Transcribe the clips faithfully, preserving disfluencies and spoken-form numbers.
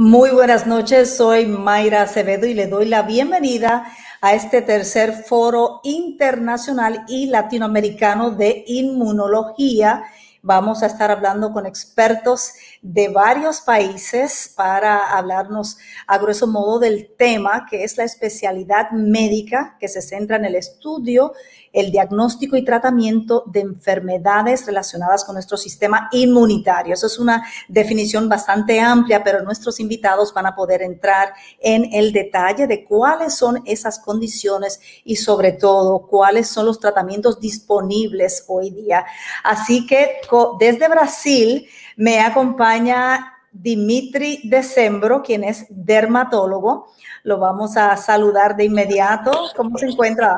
Muy buenas noches, soy Mayra Acevedo y le doy la bienvenida a este tercer foro internacional y latinoamericano de inmunología. Vamos a estar hablando con expertos de varios países para hablarnos a grueso modo del tema, que es la especialidad médica que se centra en el estudio, el diagnóstico y tratamiento de enfermedades relacionadas con nuestro sistema inmunitario. Eso es una definición bastante amplia, pero nuestros invitados van a poder entrar en el detalle de cuáles son esas condiciones y sobre todo cuáles son los tratamientos disponibles hoy día. Así que desde Brasil me acompaña Dimitri Decembro, quien es dermatólogo. Lo vamos a saludar de inmediato. ¿Cómo se encuentra?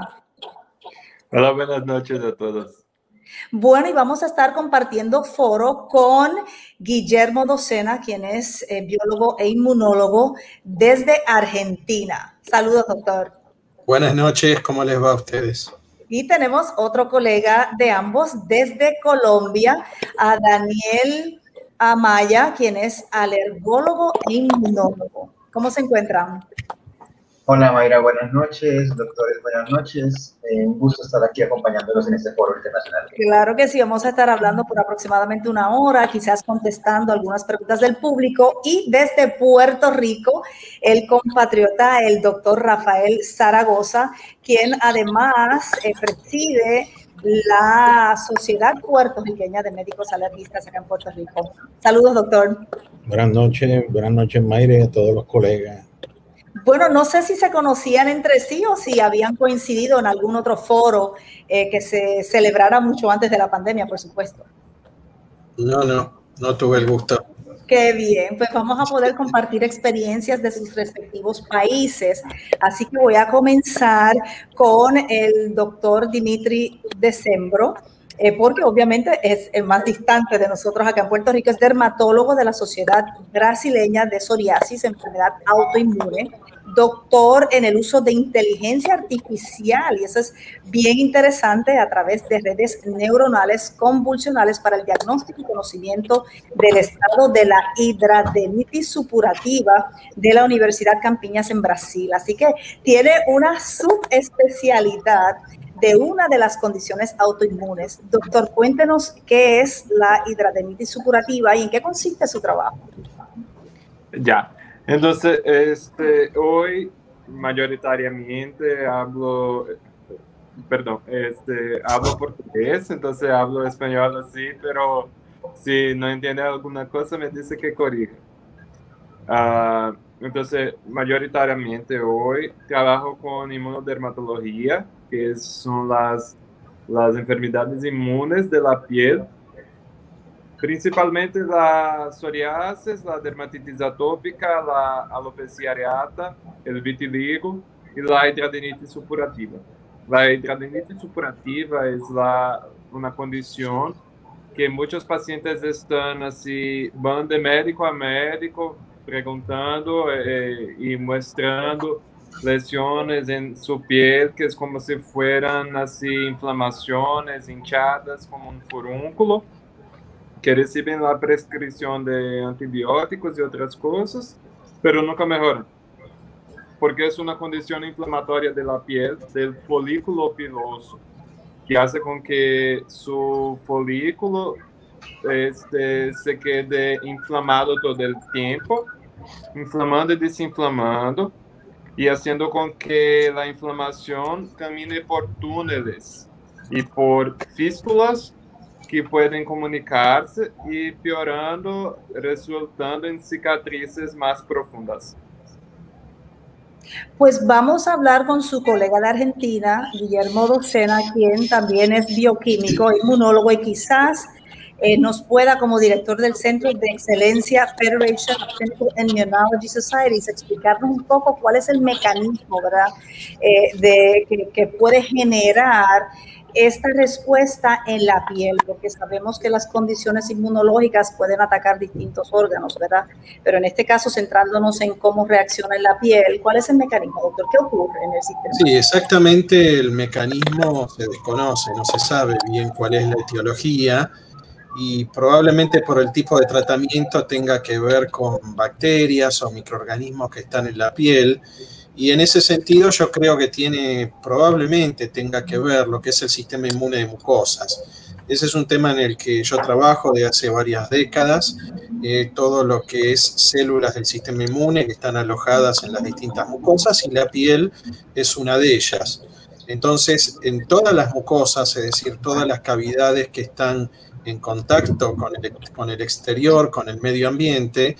Hola, buenas noches a todos. Bueno, y vamos a estar compartiendo foro con Guillermo Docena, quien es eh, biólogo e inmunólogo desde Argentina. Saludos, doctor. Buenas noches, ¿cómo les va a ustedes? Y tenemos otro colega de ambos desde Colombia, a Daniel Amaya, quien es alergólogo e inmunólogo. ¿Cómo se encuentran? Hola Mayra, buenas noches, doctores, buenas noches. Eh, un gusto estar aquí acompañándolos en este foro internacional. Claro que sí, vamos a estar hablando por aproximadamente una hora, quizás contestando algunas preguntas del público. Y desde Puerto Rico, el compatriota, el doctor Rafael Zaragoza, quien además eh, preside la Sociedad Puertorriqueña de Médicos Alergistas acá en Puerto Rico. Saludos, doctor. Buenas noches, buenas noches, Mayra, y a todos los colegas. Bueno, no sé si se conocían entre sí o si habían coincidido en algún otro foro eh, que se celebrara mucho antes de la pandemia, por supuesto. No, no, no tuve el gusto. Qué bien, pues vamos a poder compartir experiencias de sus respectivos países. Así que voy a comenzar con el doctor Dimitri Decembro, eh, porque obviamente es el más distante de nosotros acá en Puerto Rico, es dermatólogo de la Sociedad Brasileña de Psoriasis, enfermedad autoinmune, doctor en el uso de inteligencia artificial, y eso es bien interesante, a través de redes neuronales convolucionales para el diagnóstico y conocimiento del estado de la hidradenitis supurativa de la Universidad Campinas en Brasil. Así que tiene una subespecialidad de una de las condiciones autoinmunes. Doctor, cuéntenos qué es la hidradenitis supurativa y en qué consiste su trabajo. Ya. Entonces, este, hoy mayoritariamente hablo, perdón, este, hablo portugués, entonces hablo español así, pero si no entiende alguna cosa me dice que corrija. Uh, entonces, mayoritariamente hoy trabajo con inmunodermatología, que son las, las enfermedades inmunes de la piel, principalmente la psoriasis, la dermatitis atópica, la alopecia areata, el vitiligo y la hidradenitis supurativa. La hidradenitis supurativa es la, una condición que muchos pacientes están así, van de médico a médico preguntando eh, y mostrando lesiones en su piel que es como si fueran así inflamaciones hinchadas como un furúnculo, que reciben la prescripción de antibióticos y otras cosas, pero nunca mejoran, porque es una condición inflamatoria de la piel, del folículo piloso, que hace con que su folículo este, se quede inflamado todo el tiempo, inflamando y desinflamando, y haciendo con que la inflamación camine por túneles y por fístulas que pueden comunicarse y piorando, resultando en cicatrices más profundas. Pues vamos a hablar con su colega de Argentina, Guillermo Docena, quien también es bioquímico, inmunólogo, y quizás eh, nos pueda, como director del Centro de Excelencia Federation of Clinical Immunology Societies, explicarnos un poco cuál es el mecanismo, ¿verdad?, eh, de, que, que puede generar esta respuesta en la piel, porque sabemos que las condiciones inmunológicas pueden atacar distintos órganos, ¿verdad? Pero en este caso, centrándonos en cómo reacciona en la piel, ¿cuál es el mecanismo, doctor? ¿Qué ocurre en el sistema? Sí, exactamente, el mecanismo se desconoce, no se sabe bien cuál es la etiología, y probablemente por el tipo de tratamiento tenga que ver con bacterias o microorganismos que están en la piel. Y en ese sentido yo creo que tiene, probablemente tenga que ver lo que es el sistema inmune de mucosas. Ese es un tema en el que yo trabajo de hace varias décadas, eh, todo lo que es células del sistema inmune que están alojadas en las distintas mucosas y la piel es una de ellas. Entonces, en todas las mucosas, es decir, todas las cavidades que están en contacto con el, con el exterior, con el medio ambiente,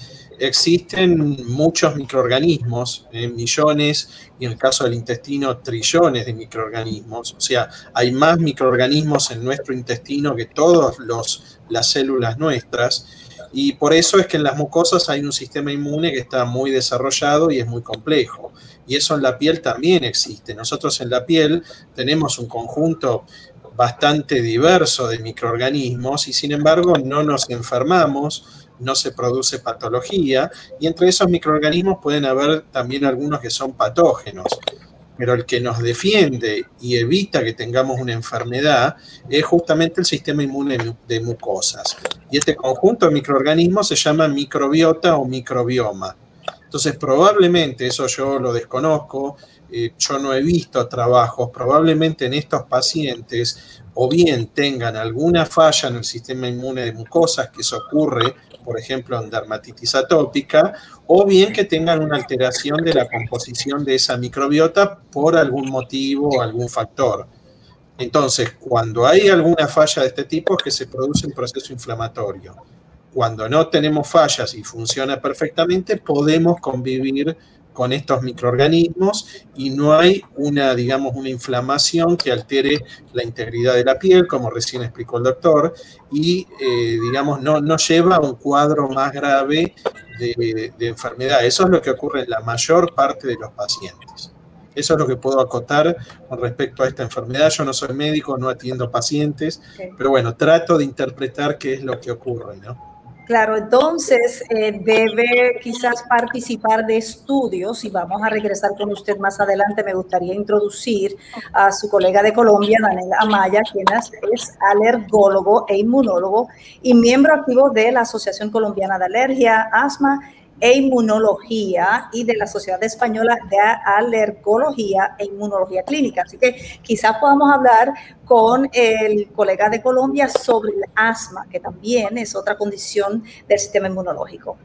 existen muchos microorganismos, eh, millones, y en el caso del intestino, trillones de microorganismos. O sea, hay más microorganismos en nuestro intestino que todas las células nuestras, y por eso es que en las mucosas hay un sistema inmune que está muy desarrollado y es muy complejo. Y eso en la piel también existe. Nosotros en la piel tenemos un conjunto bastante diverso de microorganismos y sin embargo no nos enfermamos, no se produce patología, y entre esos microorganismos pueden haber también algunos que son patógenos, pero el que nos defiende y evita que tengamos una enfermedad es justamente el sistema inmune de mucosas. Y este conjunto de microorganismos se llama microbiota o microbioma. Entonces probablemente, eso yo lo desconozco, eh, yo no he visto trabajos, probablemente en estos pacientes o bien tengan alguna falla en el sistema inmune de mucosas, que eso ocurre, por ejemplo, en dermatitis atópica, o bien que tengan una alteración de la composición de esa microbiota por algún motivo o algún factor. Entonces, cuando hay alguna falla de este tipo es que se produce un proceso inflamatorio. Cuando no tenemos fallas y funciona perfectamente, podemos convivir con estos microorganismos y no hay una, digamos, una inflamación que altere la integridad de la piel, como recién explicó el doctor, y, eh, digamos, no, no lleva a un cuadro más grave de, de enfermedad. Eso es lo que ocurre en la mayor parte de los pacientes. Eso es lo que puedo acotar con respecto a esta enfermedad. Yo no soy médico, no atiendo pacientes, okay, pero bueno, trato de interpretar qué es lo que ocurre, ¿no? Claro, entonces eh, debe quizás participar de estudios, y vamos a regresar con usted más adelante. Me gustaría introducir a su colega de Colombia, Daniel Amaya, quien es alergólogo e inmunólogo y miembro activo de la Asociación Colombiana de Alergia, Asma e Inmunología y de la Sociedad Española de Alergología e Inmunología Clínica. Así que quizás podamos hablar con el colega de Colombia sobre el asma, que también es otra condición del sistema inmunológico.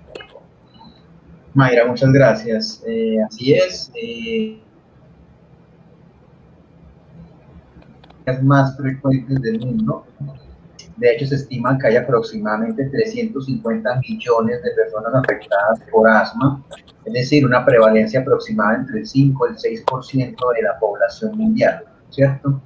Mayra, muchas gracias. Eh, así es. Eh, las más frecuentes del mundo. De hecho, se estima que hay aproximadamente trescientos cincuenta millones de personas afectadas por asma, es decir, una prevalencia aproximada entre el cinco y el seis por ciento de la población mundial, ¿cierto?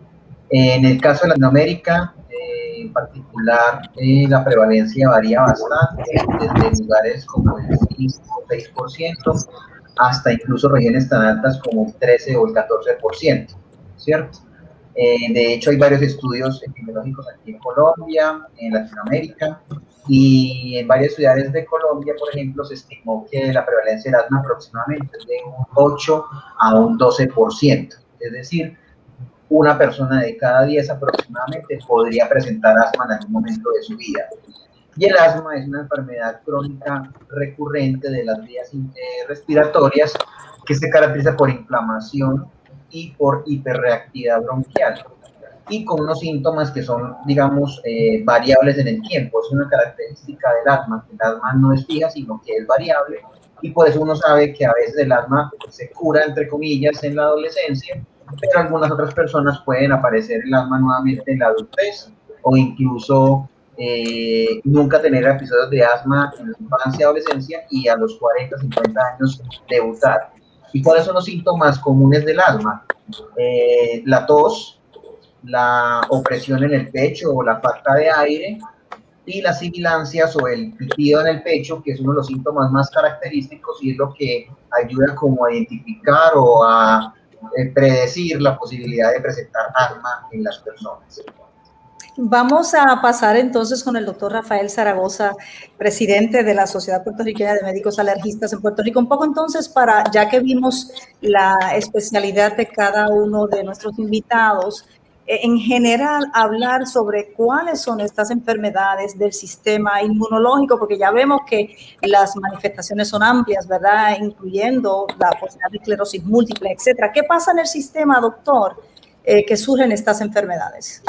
En el caso de Latinoamérica, eh, en particular, eh, la prevalencia varía bastante, desde lugares como el cinco o seis por ciento hasta incluso regiones tan altas como el trece o el catorce por ciento, ¿cierto? Eh, de hecho, hay varios estudios epidemiológicos aquí en Colombia, en Latinoamérica, y en varias ciudades de Colombia, por ejemplo, se estimó que la prevalencia del asma aproximadamente es de un ocho a un doce por ciento. Es decir, una persona de cada diez aproximadamente podría presentar asma en algún momento de su vida. Y el asma es una enfermedad crónica recurrente de las vías respiratorias que se caracteriza por inflamación y por hiperreactividad bronquial, y con unos síntomas que son, digamos, eh, variables en el tiempo. Es una característica del asma, que el asma no es fija, sino que es variable, y por eso uno sabe que a veces el asma se cura, entre comillas, en la adolescencia, pero algunas otras personas pueden aparecer el asma nuevamente en la adultez, o incluso eh, nunca tener episodios de asma en la infancia y adolescencia, y a los cuarenta, cincuenta años debutar. ¿Y cuáles son los síntomas comunes del asma? Eh, la tos, la opresión en el pecho o la falta de aire, y las sibilancias o el pitido en el pecho, que es uno de los síntomas más característicos y es lo que ayuda como a identificar o a eh, predecir la posibilidad de presentar asma en las personas. Vamos a pasar entonces con el doctor Rafael Zaragoza, presidente de la Sociedad Puertorriqueña de Médicos Alergistas en Puerto Rico. Un poco entonces para, ya que vimos la especialidad de cada uno de nuestros invitados, en general hablar sobre cuáles son estas enfermedades del sistema inmunológico, porque ya vemos que las manifestaciones son amplias, ¿verdad? Incluyendo la posibilidad de esclerosis múltiple, etcétera. ¿Qué pasa en el sistema, doctor, eh, que surgen estas enfermedades?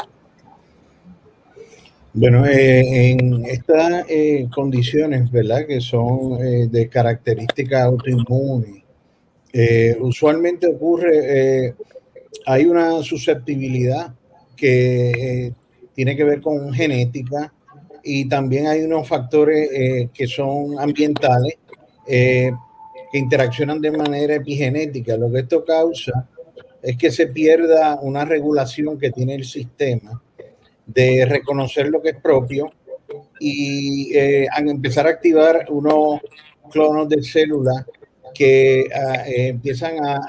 Bueno, eh, en estas eh, condiciones, ¿verdad?, que son eh, de característica autoinmune, eh, usualmente ocurre, eh, hay una susceptibilidad que eh, tiene que ver con genética, y también hay unos factores eh, que son ambientales, eh, que interaccionan de manera epigenética. Lo que esto causa es que se pierda una regulación que tiene el sistema de reconocer lo que es propio y eh, empezar a activar unos clonos de células que uh, eh, empiezan a,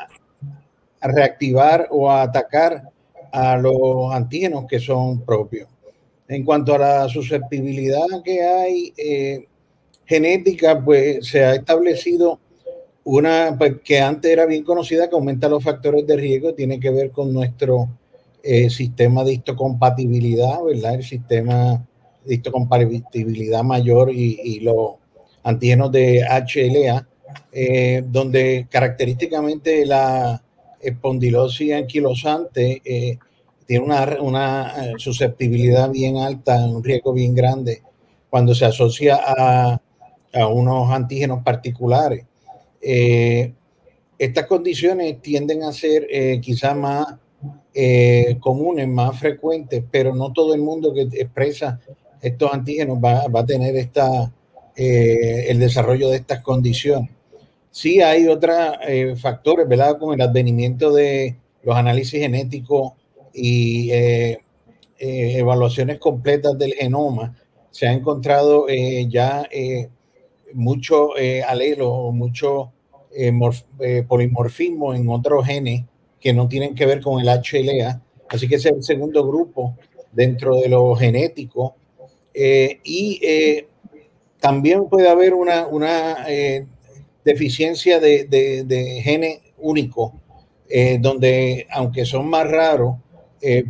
a reactivar o a atacar a los antígenos que son propios. En cuanto a la susceptibilidad que hay eh, genética, pues se ha establecido una pues, que antes era bien conocida, que aumenta los factores de riesgo, tiene que ver con nuestro eh, sistema de histocompatibilidad, ¿verdad? El sistema de histocompatibilidad mayor y, y los antígenos de H L A, eh, donde característicamente la espondilosis anquilosante eh, tiene una, una susceptibilidad bien alta, un riesgo bien grande cuando se asocia a, a unos antígenos particulares. Eh, estas condiciones tienden a ser eh, quizás más eh, comunes, más frecuentes, pero no todo el mundo que expresa estos antígenos va, va a tener esta, eh, el desarrollo de estas condiciones. Sí hay otros eh, factores, ¿verdad? Como el advenimiento de los análisis genéticos y eh, eh, evaluaciones completas del genoma. Se ha encontrado eh, ya eh, mucho eh, alelo, mucho eh, morf, eh, polimorfismo en otros genes que no tienen que ver con el H L A. Así que ese es el segundo grupo dentro de lo genético. Eh, y eh, también puede haber una, una eh, deficiencia de, de, de genes únicos, eh, donde aunque son más raros, eh,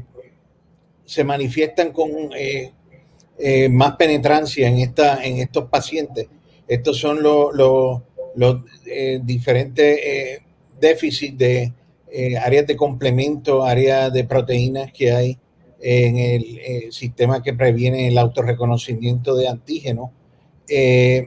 se manifiestan con eh, eh, más penetrancia en, esta, en estos pacientes. Estos son los, los, los eh, diferentes eh, déficits de eh, áreas de complemento, áreas de proteínas que hay en el, el sistema que previene el autorreconocimiento de antígenos. Eh,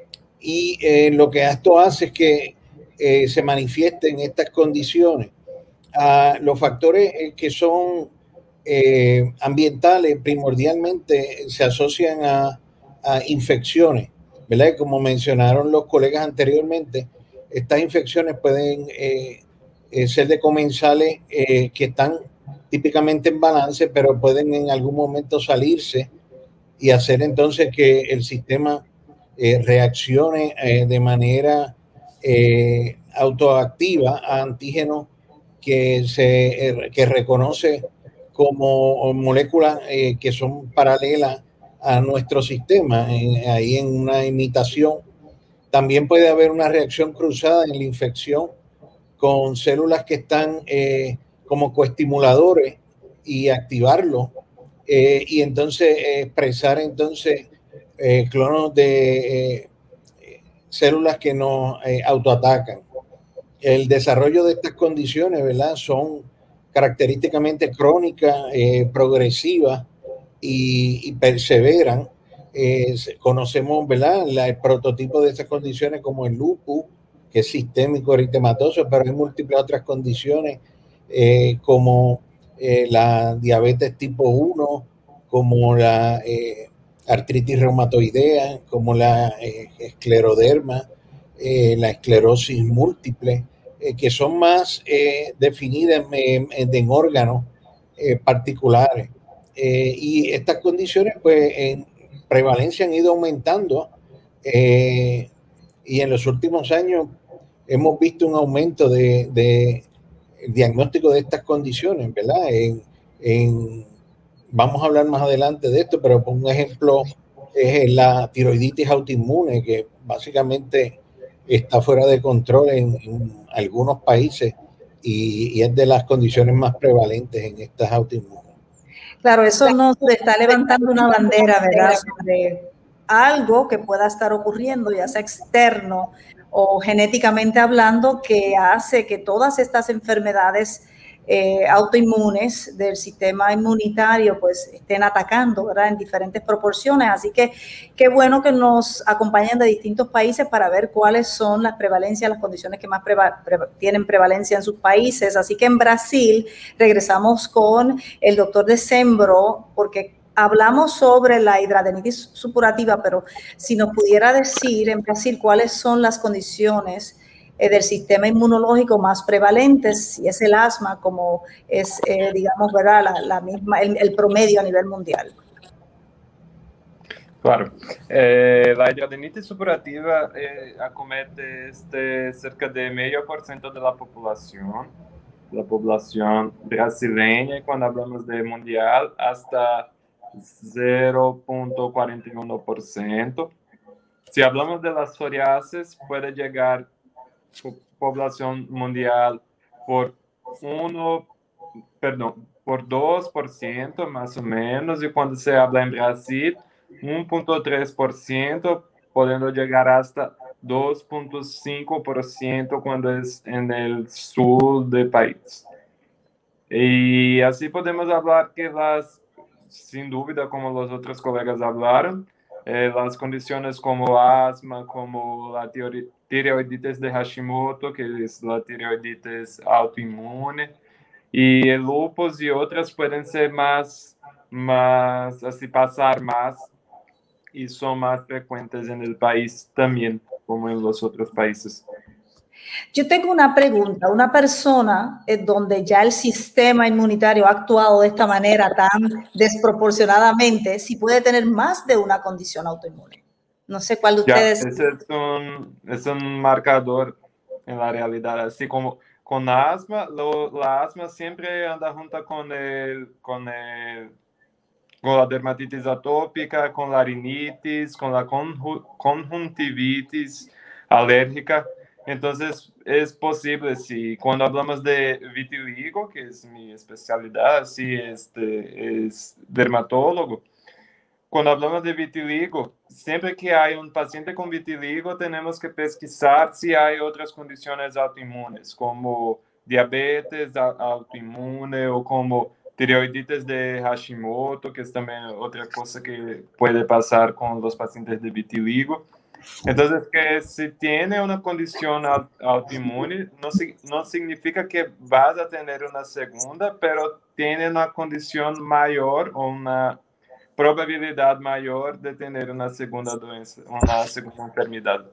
y eh, lo que esto hace es que eh, se manifiesten estas condiciones. Ah, los factores eh, que son eh, ambientales primordialmente se asocian a, a infecciones, ¿verdad? Como mencionaron los colegas anteriormente, estas infecciones pueden eh, eh, ser de comensales eh, que están típicamente en balance, pero pueden en algún momento salirse y hacer entonces que el sistema eh, reaccione eh, de manera eh, autoactiva a antígenos que se eh, que reconoce como moléculas eh, que son paralelas a nuestro sistema, en, ahí en una imitación. También puede haber una reacción cruzada en la infección con células que están eh, como coestimuladores y activarlo, eh, y entonces eh, expresar entonces eh, clonos de eh, células que nos eh, autoatacan. El desarrollo de estas condiciones, ¿verdad?, son característicamente crónicas, eh, progresivas y, y perseveran. Eh, conocemos, ¿verdad?, la, el prototipo de estas condiciones como el lupus, que es sistémico eritematoso, pero hay múltiples otras condiciones eh, como eh, la diabetes tipo uno, como la eh, artritis reumatoidea, como la eh, escleroderma, eh, la esclerosis múltiple, eh, que son más eh, definidas en, en, en órganos eh, particulares. Eh, y estas condiciones, pues, en prevalencia han ido aumentando eh, y en los últimos años hemos visto un aumento de, de el diagnóstico de estas condiciones, ¿verdad? En, en, vamos a hablar más adelante de esto, pero por un ejemplo es la tiroiditis autoinmune, que básicamente está fuera de control en, en algunos países y, y es de las condiciones más prevalentes en estas autoinmunes. Claro, eso nos está levantando una bandera, ¿verdad?, sobre algo que pueda estar ocurriendo, ya sea externo o genéticamente hablando, que hace que todas estas enfermedades eh, autoinmunes del sistema inmunitario pues estén atacando, ¿verdad?, en diferentes proporciones. Así que qué bueno que nos acompañan de distintos países para ver cuáles son las prevalencias, las condiciones que más preva pre tienen prevalencia en sus países. Así que en Brasil regresamos con el doctor Decembro, porque hablamos sobre la hidradenitis supurativa, pero si nos pudiera decir en Brasil cuáles son las condiciones eh, del sistema inmunológico más prevalentes, si es el asma, como es, eh, digamos, ¿verdad?, la, la misma, el, el promedio a nivel mundial. Claro. Eh, la hidradenitis supurativa eh, acomete este, cerca de medio por ciento de la población, la población brasileña, y cuando hablamos de mundial, hasta cero punto cuarenta y uno por ciento. Si hablamos de las psoriasis, puede llegar a población mundial por uno, perdón, por dos por ciento más o menos, y cuando se habla en Brasil, uno punto tres por ciento, pudiendo llegar hasta dos punto cinco por ciento cuando es en el sur del país. Y así podemos hablar que las, sin duda, como los otros colegas hablaron, eh, las condiciones como asma, como la tiroiditis de Hashimoto, que es la tiroiditis autoinmune, y el lupus y otras pueden ser más, más, así pasar más, y son más frecuentes en el país también, como en los otros países. Yo tengo una pregunta. Una persona eh, donde ya el sistema inmunitario ha actuado de esta manera tan desproporcionadamente, si puede tener más de una condición autoinmune. No sé cuál de ustedes... Ya, ese es un, es un marcador en la realidad. Así como con asma, lo, la asma siempre anda junto con el... Con el con la dermatitis atópica, con la rinitis, con la conjuntivitis alérgica. Entonces, es posible, si cuando hablamos de vitiligo, que es mi especialidad, sí, este, es dermatólogo. Cuando hablamos de vitiligo, siempre que hay un paciente con vitiligo, tenemos que pesquisar si hay otras condiciones autoinmunes, como diabetes autoinmune o como tiroiditis de Hashimoto, que es también otra cosa que puede pasar con los pacientes de vitiligo. Entonces, que si tiene una condición autoinmune, no, no significa que vas a tener una segunda, pero tiene una condición mayor o una probabilidad mayor de tener una segunda doença, una segunda enfermedad.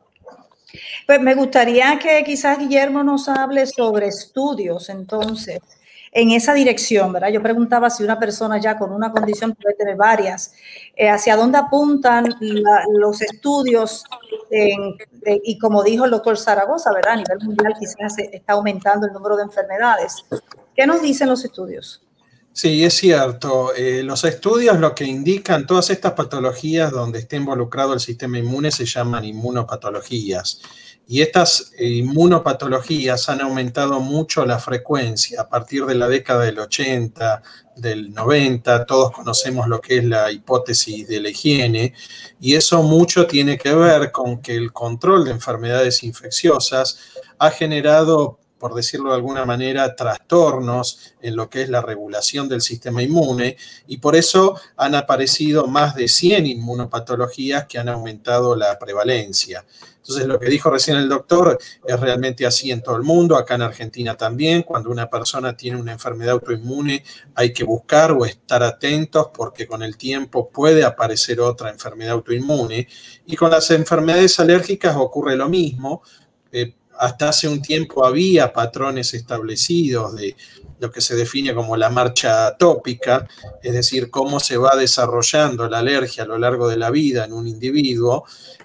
Pues me gustaría que quizás Guillermo nos hable sobre estudios, entonces, en esa dirección, ¿verdad? Yo preguntaba si una persona ya con una condición puede tener varias. Eh, ¿Hacia dónde apuntan la, los estudios? En, de, y como dijo el doctor Zaragoza, ¿verdad? A nivel mundial quizás está aumentando el número de enfermedades. ¿Qué nos dicen los estudios? Sí, es cierto. Eh, los estudios lo que indican, todas estas patologías donde esté involucrado el sistema inmune se llaman inmunopatologías. Y estas eh, inmunopatologías han aumentado mucho la frecuencia a partir de la década del ochenta, del noventa. Todos conocemos lo que es la hipótesis de la higiene, y eso mucho tiene que ver con que el control de enfermedades infecciosas ha generado, por decirlo de alguna manera, trastornos en lo que es la regulación del sistema inmune, y por eso han aparecido más de cien inmunopatologías que han aumentado la prevalencia. Entonces, lo que dijo recién el doctor es realmente así en todo el mundo, acá en Argentina también. Cuando una persona tiene una enfermedad autoinmune, hay que buscar o estar atentos porque con el tiempo puede aparecer otra enfermedad autoinmune. Y con las enfermedades alérgicas ocurre lo mismo. Eh, Hasta hace un tiempo había patrones establecidos de lo que se define como la marcha atópica, es decir, cómo se va desarrollando la alergia a lo largo de la vida en un individuo.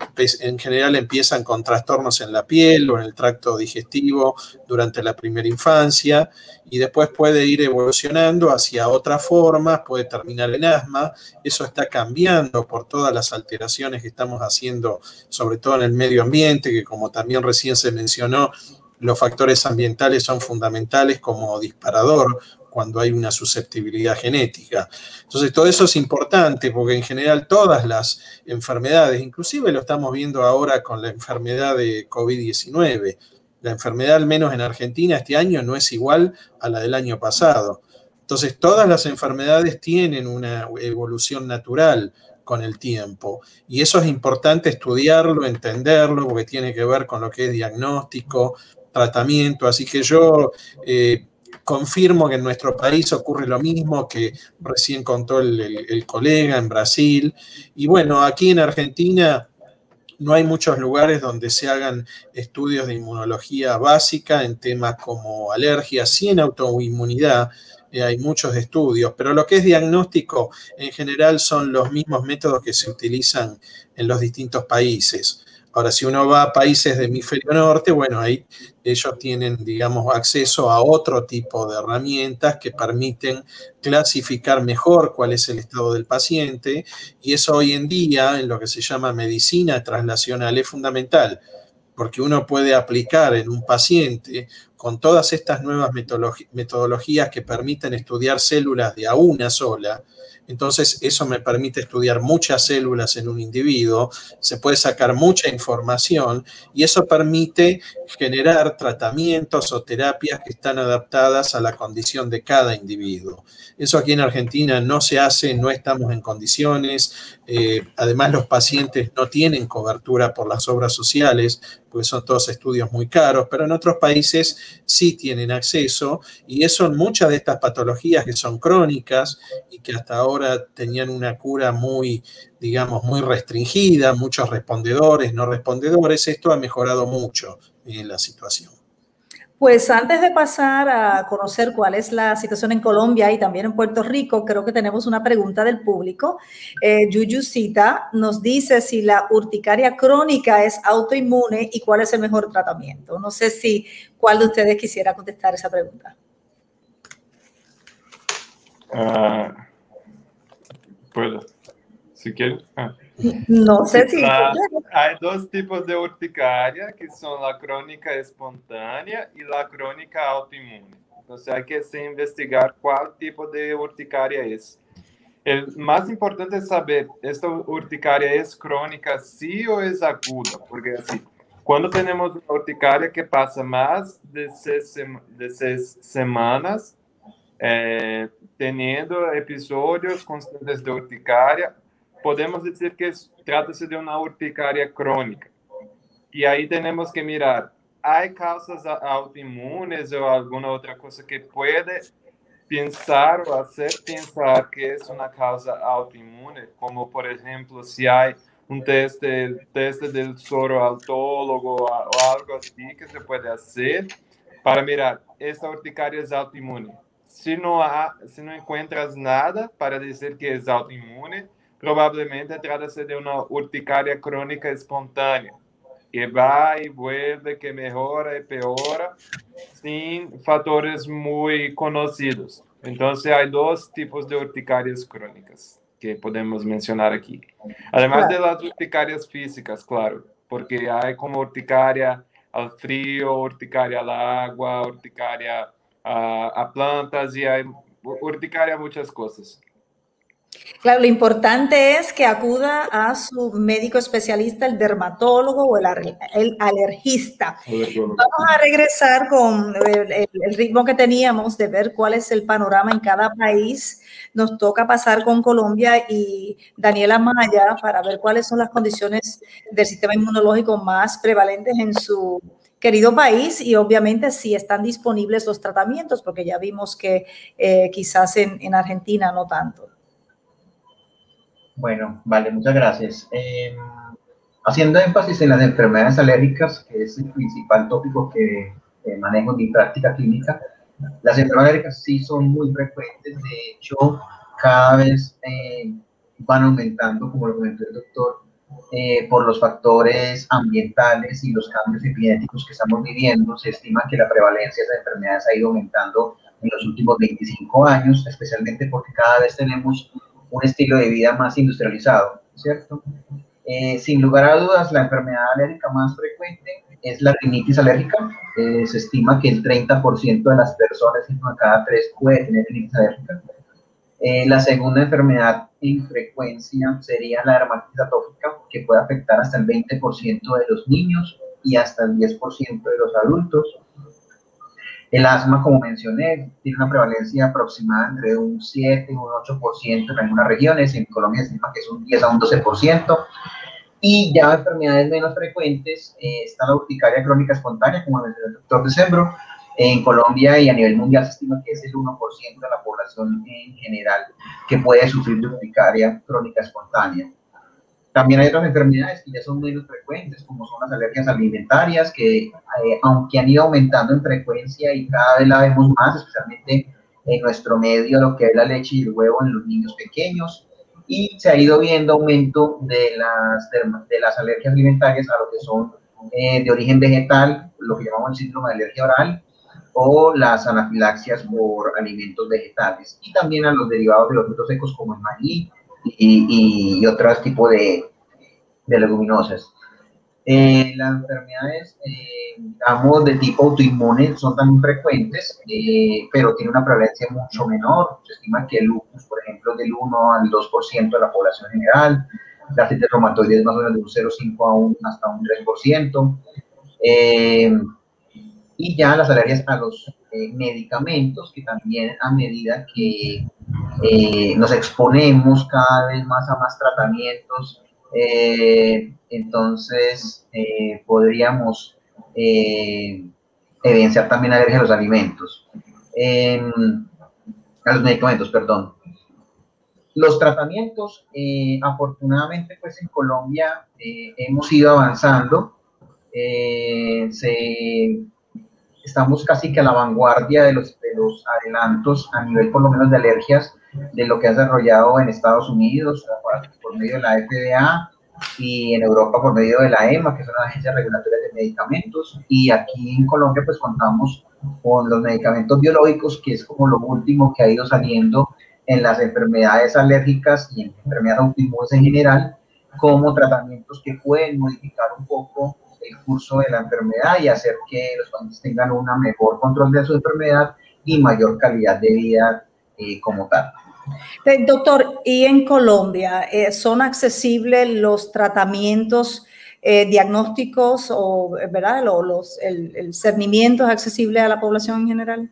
En general empiezan con trastornos en la piel o en el tracto digestivo durante la primera infancia, y después puede ir evolucionando hacia otras formas, puede terminar en asma. Eso está cambiando por todas las alteraciones que estamos haciendo, sobre todo en el medio ambiente, que como también recién se mencionó, los factores ambientales son fundamentales como disparador cuando hay una susceptibilidad genética. Entonces, todo eso es importante porque en general todas las enfermedades, inclusive lo estamos viendo ahora con la enfermedad de COVID diecinueve, la enfermedad, al menos en Argentina, este año no es igual a la del año pasado. Entonces, todas las enfermedades tienen una evolución natural con el tiempo. Y eso es importante estudiarlo, entenderlo, porque tiene que ver con lo que es diagnóstico, tratamiento. Así que yo eh, confirmo que en nuestro país ocurre lo mismo que recién contó el, el, el colega en Brasil. Y bueno, aquí en Argentina no hay muchos lugares donde se hagan estudios de inmunología básica en temas como alergias, sí en autoinmunidad. Eh, hay muchos estudios, pero lo que es diagnóstico en general son los mismos métodos que se utilizan en los distintos países. Ahora, si uno va a países de hemisferio norte, bueno, ahí ellos tienen, digamos, acceso a otro tipo de herramientas que permiten clasificar mejor cuál es el estado del paciente, y eso hoy en día, en lo que se llama medicina translacional, es fundamental, porque uno puede aplicar en un paciente con todas estas nuevas metodologías que permiten estudiar células de a una sola. Entonces, eso me permite estudiar muchas células en un individuo, se puede sacar mucha información y eso permite generar tratamientos o terapias que están adaptadas a la condición de cada individuo. Eso aquí en Argentina no se hace, no estamos en condiciones. Eh, además, los pacientes no tienen cobertura por las obras sociales, porque son todos estudios muy caros, pero en otros países sí tienen acceso, y eso en muchas de estas patologías que son crónicas y que hasta ahora tenían una cura muy, digamos, muy restringida, muchos respondedores, no respondedores, esto ha mejorado mucho en la situación. Pues antes de pasar a conocer cuál es la situación en Colombia y también en Puerto Rico, creo que tenemos una pregunta del público. Eh, Yuyucita nos dice si la urticaria crónica es autoinmune y cuál es el mejor tratamiento. No sé si cuál de ustedes quisiera contestar esa pregunta. Uh, Puedo, si quieren. Ah. No sé si... Ah, hay dos tipos de urticaria, que son la crónica espontánea y la crónica autoinmune. Entonces hay que se investigar cuál tipo de urticaria es. El más importante es saber, ¿esta urticaria es crónica sí o es aguda? Porque así, cuando tenemos una urticaria que pasa más de seis, de seis semanas, eh, teniendo episodios constantes de urticaria, podemos decir que trata-se de uma urticária crônica. E aí temos que mirar, há causas autoimunes ou alguma outra coisa que pode pensar ou fazer pensar que é uma causa autoimune, como, por exemplo, se há um teste, teste do soro autólogo ou algo assim que se pode fazer para mirar, esta urticária é autoimune. Se não há, se não encontras nada para dizer que é autoimune, provavelmente trata-se de uma urticária crônica espontânea, que vai e vuelve, que melhora e piora, sem fatores muito conhecidos. Então, há dois tipos de urticárias crônicas que podemos mencionar aqui. Además de las urticárias físicas, claro, porque há como urticária ao frio, urticária à água, urticária a, a plantas, e há urticária a muitas coisas. Claro, lo importante es que acuda a su médico especialista, el dermatólogo o el, el alergista. Vamos a regresar con el, el ritmo que teníamos de ver cuál es el panorama en cada país. Nos toca pasar con Colombia y Daniela Maya para ver cuáles son las condiciones del sistema inmunológico más prevalentes en su querido país y obviamente si están disponibles los tratamientos, porque ya vimos que eh, quizás en, en Argentina no tanto. Bueno, vale, muchas gracias. Eh, haciendo énfasis en las enfermedades alérgicas, que es el principal tópico que eh, manejo en mi práctica clínica, las enfermedades alérgicas sí son muy frecuentes, de hecho, cada vez eh, van aumentando, como lo comentó el doctor, eh, por los factores ambientales y los cambios epigenéticos que estamos viviendo. Se estima que la prevalencia de esas enfermedades ha ido aumentando en los últimos veinticinco años, especialmente porque cada vez tenemos un estilo de vida más industrializado, ¿cierto? Eh, sin lugar a dudas, la enfermedad alérgica más frecuente es la rinitis alérgica. Eh, se estima que el treinta por ciento de las personas, uno de cada tres, puede tener rinitis alérgica. Eh, la segunda enfermedad en frecuencia sería la dermatitis atópica, que puede afectar hasta el veinte por ciento de los niños y hasta el diez por ciento de los adultos. El asma, como mencioné, tiene una prevalencia aproximada entre un siete y un ocho por ciento en algunas regiones. En Colombia se estima que es un diez a un doce por ciento. Y ya enfermedades menos frecuentes, eh, está la urticaria crónica espontánea, como mencionó el doctor Decembro. En Colombia y a nivel mundial se estima que es el uno por ciento de la población en general que puede sufrir de urticaria crónica espontánea. También hay otras enfermedades que ya son menos frecuentes, como son las alergias alimentarias, que eh, aunque han ido aumentando en frecuencia y cada vez la vemos más, especialmente en nuestro medio, lo que es la leche y el huevo en los niños pequeños, y se ha ido viendo aumento de las, de las alergias alimentarias a lo que son eh, de origen vegetal, lo que llamamos el síndrome de alergia oral, o las anafilaxias por alimentos vegetales, y también a los derivados de los frutos secos como el maní y, y, y otros tipos de, de leguminosas. Eh, las enfermedades, eh, digamos, de tipo autoinmune son también frecuentes, eh, pero tiene una prevalencia mucho menor. Se estima que el lupus, por ejemplo, del uno al dos por ciento de la población general, la artritis reumatoide es más o menos de un cero coma cinco a un, hasta un tres por ciento. Eh, y ya las alergias a los eh, medicamentos, que también a medida que eh, nos exponemos cada vez más a más tratamientos, eh, entonces eh, podríamos eh, evidenciar también alergia a los alimentos, eh, a los medicamentos, perdón. Los tratamientos, eh, afortunadamente, pues en Colombia eh, hemos ido avanzando, eh, se... Estamos casi que a la vanguardia de los, de los adelantos a nivel por lo menos de alergias de lo que ha desarrollado en Estados Unidos por medio de la F D A y en Europa por medio de la E M A, que son las agencias regulatorias de medicamentos, y aquí en Colombia pues contamos con los medicamentos biológicos, que es como lo último que ha ido saliendo en las enfermedades alérgicas y en enfermedades autoinmunes en general, como tratamientos que pueden modificar un poco el curso de la enfermedad y hacer que los pacientes tengan un mejor control de su enfermedad y mayor calidad de vida eh, como tal. Doctor, ¿y en Colombia eh, son accesibles los tratamientos eh, diagnósticos o, ¿verdad? Los, los, el, el cernimiento es accesible a la población en general?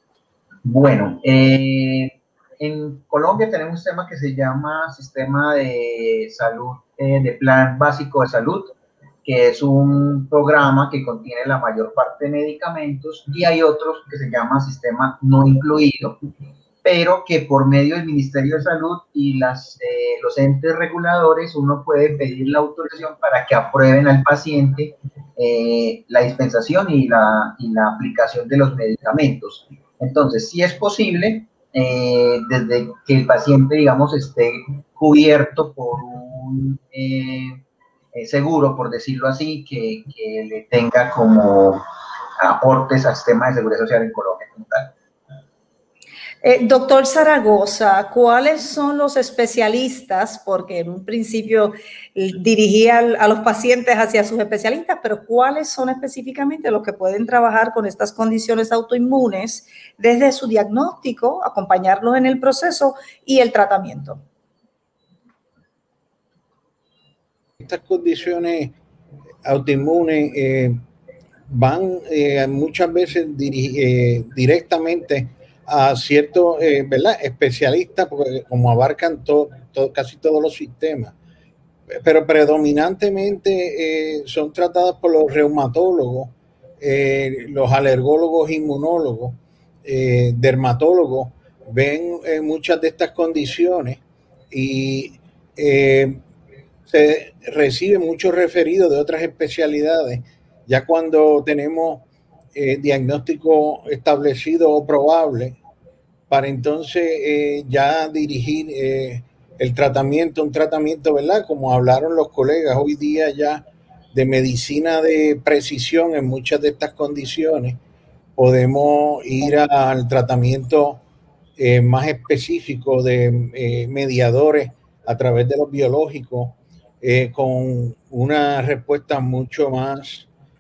Bueno, eh, en Colombia tenemos un sistema que se llama Sistema de Salud, eh, de Plan Básico de Salud, que es un programa que contiene la mayor parte de medicamentos, y hay otros que se llama Sistema No Incluido, pero que por medio del Ministerio de Salud y las, eh, los entes reguladores uno puede pedir la autorización para que aprueben al paciente eh, la dispensación y la, y la aplicación de los medicamentos. Entonces, sí es posible, eh, desde que el paciente, digamos, esté cubierto por un eh, eh, seguro, por decirlo así, que, que le tenga como aportes al sistema de seguridad social en Colombia como tal. Eh, doctor Zaragoza, ¿cuáles son los especialistas? Porque en un principio dirigía a los pacientes hacia sus especialistas, pero ¿cuáles son específicamente los que pueden trabajar con estas condiciones autoinmunes desde su diagnóstico, acompañarlos en el proceso y el tratamiento? Estas condiciones autoinmunes eh, van eh, muchas veces eh, directamente a ciertos eh, ¿verdad? especialistas, porque como abarcan to, to, casi todos los sistemas, pero predominantemente eh, son tratadas por los reumatólogos, eh, los alergólogos, inmunólogos, eh, dermatólogos, ven eh, muchas de estas condiciones y eh, se reciben muchos referidos de otras especialidades, ya cuando tenemos Eh, diagnóstico establecido o probable, para entonces eh, ya dirigir eh, el tratamiento, un tratamiento, ¿verdad? Como hablaron los colegas, hoy día ya de medicina de precisión en muchas de estas condiciones, podemos ir a, al tratamiento eh, más específico de eh, mediadores a través de los biológicos, eh, con una respuesta mucho más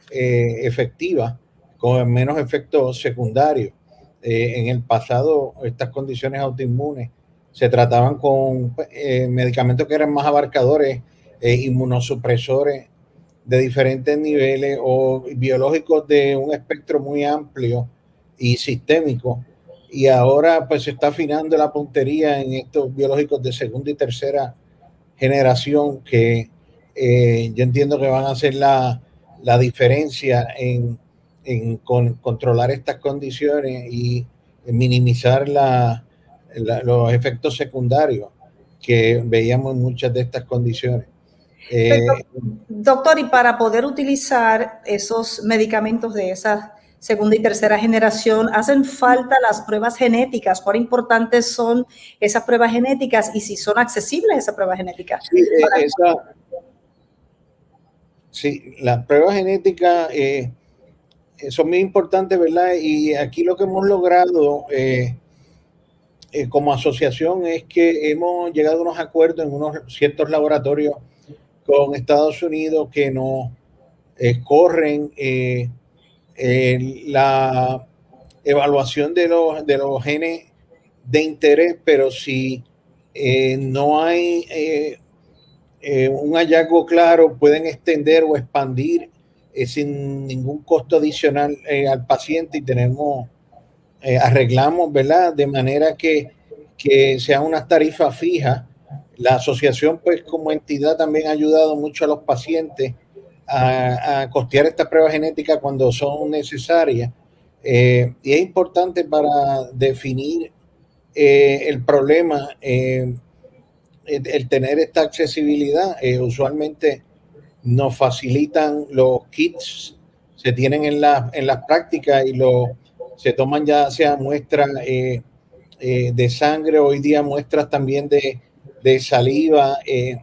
eh, efectiva, con menos efectos secundarios. Eh, en el pasado, estas condiciones autoinmunes se trataban con eh, medicamentos que eran más abarcadores, eh, inmunosupresores de diferentes niveles o biológicos de un espectro muy amplio y sistémico. Y ahora pues se está afinando la puntería en estos biológicos de segunda y tercera generación que eh, yo entiendo que van a hacer la, la diferencia en, en con, controlar estas condiciones y minimizar la, la, los efectos secundarios que veíamos en muchas de estas condiciones. Eh, Doctor, y para poder utilizar esos medicamentos de esa segunda y tercera generación, ¿hacen falta las pruebas genéticas? ¿Cuán importantes son esas pruebas genéticas y si son accesibles esas pruebas genéticas? Sí, eh, esa, sí las pruebas genéticas eh, son muy importantes, ¿verdad? Y aquí lo que hemos logrado eh, eh, como asociación es que hemos llegado a unos acuerdos en unos ciertos laboratorios con Estados Unidos que nos eh, corren eh, eh, la evaluación de los, de los genes de interés, pero si eh, no hay eh, eh, un hallazgo claro, pueden extender o expandir eh, sin ningún costo adicional eh, al paciente y tenemos, eh, arreglamos, ¿verdad? De manera que, que sea unas tarifas fijas. La asociación, pues, como entidad también ha ayudado mucho a los pacientes a, a costear estas pruebas genéticas cuando son necesarias. Eh, y es importante para definir eh, el problema, eh, el, el tener esta accesibilidad. Eh, usualmente nos facilitan los kits, se tienen en, la, en las prácticas y lo, se toman ya sea muestras eh, eh, de sangre, hoy día muestras también de de saliva eh,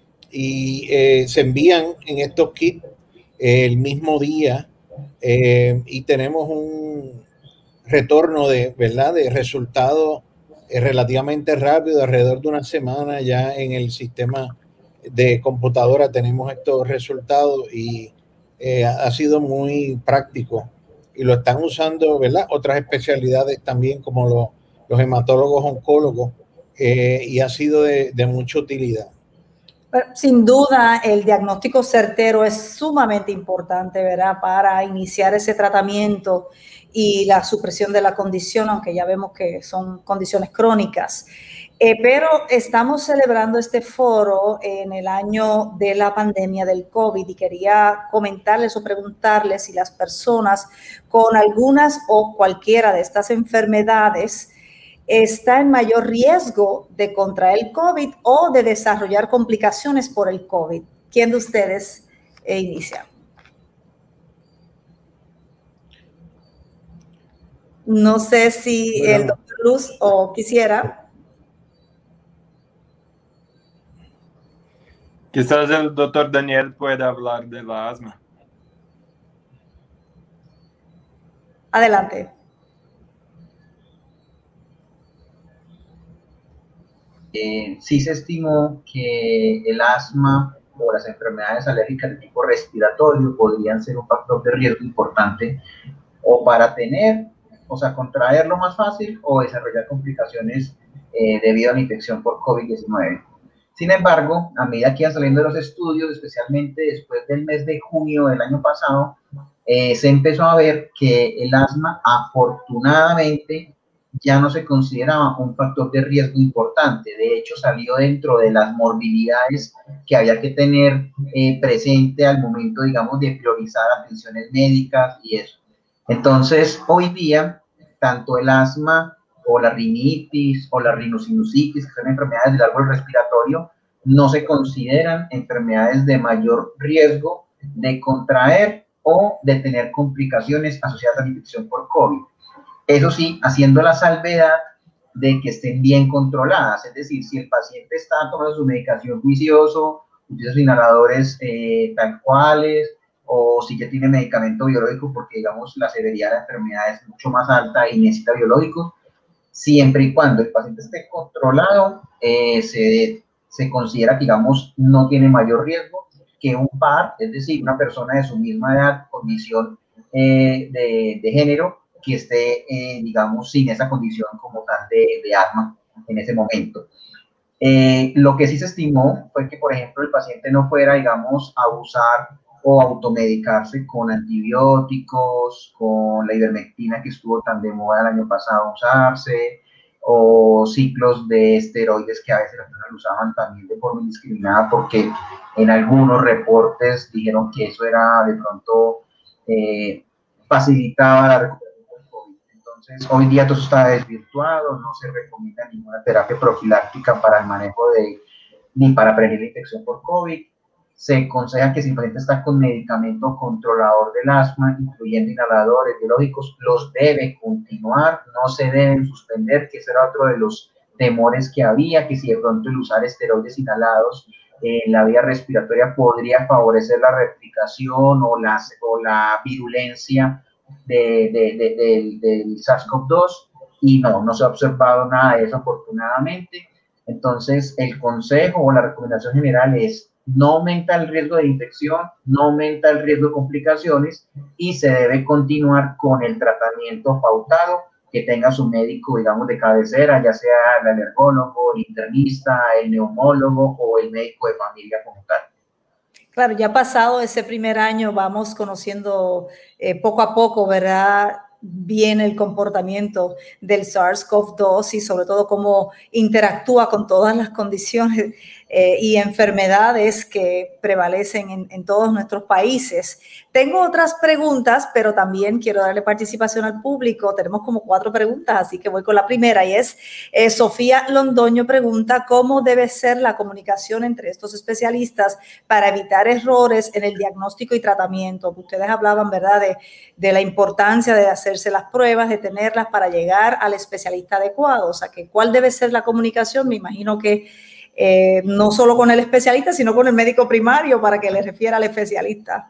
y eh, se envían en estos kits eh, el mismo día eh, y tenemos un retorno de, ¿verdad? De resultados eh, relativamente rápido, alrededor de una semana ya en el sistema de computadora tenemos estos resultados y eh, ha sido muy práctico y lo están usando, ¿verdad? Otras especialidades también como los, los hematólogos oncólogos. Eh, y ha sido de, de mucha utilidad. Sin duda, el diagnóstico certero es sumamente importante, ¿verdad? Para iniciar ese tratamiento y la supresión de la condición, aunque ya vemos que son condiciones crónicas. Eh, pero estamos celebrando este foro en el año de la pandemia del COVID y quería comentarles o preguntarles si las personas con algunas o cualquiera de estas enfermedades está en mayor riesgo de contraer el COVID o de desarrollar complicaciones por el COVID. ¿Quién de ustedes eh, inicia? No sé si bueno, el doctor Luz o quisiera. Quizás el doctor Daniel pueda hablar del asma. Adelante. Eh, sí se estimó que el asma o las enfermedades alérgicas de tipo respiratorio podrían ser un factor de riesgo importante o para tener, o sea, contraerlo más fácil o desarrollar complicaciones eh, debido a la infección por COVID diecinueve. Sin embargo, a medida que iban saliendo los estudios, especialmente después del mes de junio del año pasado, eh, se empezó a ver que el asma, afortunadamente, ya no se consideraba un factor de riesgo importante. De hecho, salió dentro de las morbilidades que había que tener eh, presente al momento, digamos, de priorizar atenciones médicas y eso. Entonces, hoy día, tanto el asma o la rinitis o la rinosinusitis, que son enfermedades del árbol respiratorio, no se consideran enfermedades de mayor riesgo de contraer o de tener complicaciones asociadas a la infección por COVID. Eso sí, haciendo la salvedad de que estén bien controladas, es decir, si el paciente está tomando su medicación juicioso, utiliza sus inhaladores eh, tal cuales, o si ya tiene medicamento biológico porque, digamos, la severidad de la enfermedad es mucho más alta y necesita biológicos, siempre y cuando el paciente esté controlado, eh, se, se considera que, digamos, no tiene mayor riesgo que un par, es decir, una persona de su misma edad, condición eh, de, de género, que esté, eh, digamos, sin esa condición como tal de, de asma en ese momento. Eh, lo que sí se estimó fue que, por ejemplo, el paciente no fuera, digamos, a usar o automedicarse con antibióticos, con la ivermectina que estuvo tan de moda el año pasado usarse, o ciclos de esteroides que a veces las personas usaban también de forma indiscriminada, porque en algunos reportes dijeron que eso era de pronto eh, facilitaba la recuperación del COVID. Entonces, hoy día todo eso está desvirtuado, no se recomienda ninguna terapia profiláctica para el manejo de, ni para prevenir la infección por COVID. Se aconseja que si el paciente está con medicamento controlador del asma, incluyendo inhaladores biológicos, los debe continuar, no se deben suspender, que ese era otro de los temores que había, que si de pronto el usar esteroides inhalados en eh, la vía respiratoria podría favorecer la replicación o, las, o la virulencia de, de, de, de, del SARS-CoV dos, y no, no se ha observado nada de eso afortunadamente. Entonces, el consejo o la recomendación general es: no aumenta el riesgo de infección, no aumenta el riesgo de complicaciones y se debe continuar con el tratamiento pautado que tenga su médico, digamos, de cabecera, ya sea el alergólogo, el internista, el neumólogo o el médico de familia como tal. Claro, ya pasado ese primer año vamos conociendo eh, poco a poco, ¿verdad?, bien el comportamiento del SARS-CoV dos y sobre todo cómo interactúa con todas las condiciones eh, y enfermedades que prevalecen en, en todos nuestros países. Tengo otras preguntas, pero también quiero darle participación al público. Tenemos como cuatro preguntas, así que voy con la primera, y es eh, Sofía Londoño pregunta: ¿cómo debe ser la comunicación entre estos especialistas para evitar errores en el diagnóstico y tratamiento? Ustedes hablaban, ¿verdad?, de, de la importancia de hacerse las pruebas, de tenerlas para llegar al especialista adecuado. O sea, que ¿cuál debe ser la comunicación? Me imagino que eh, no solo con el especialista, sino con el médico primario para que le refiera al especialista.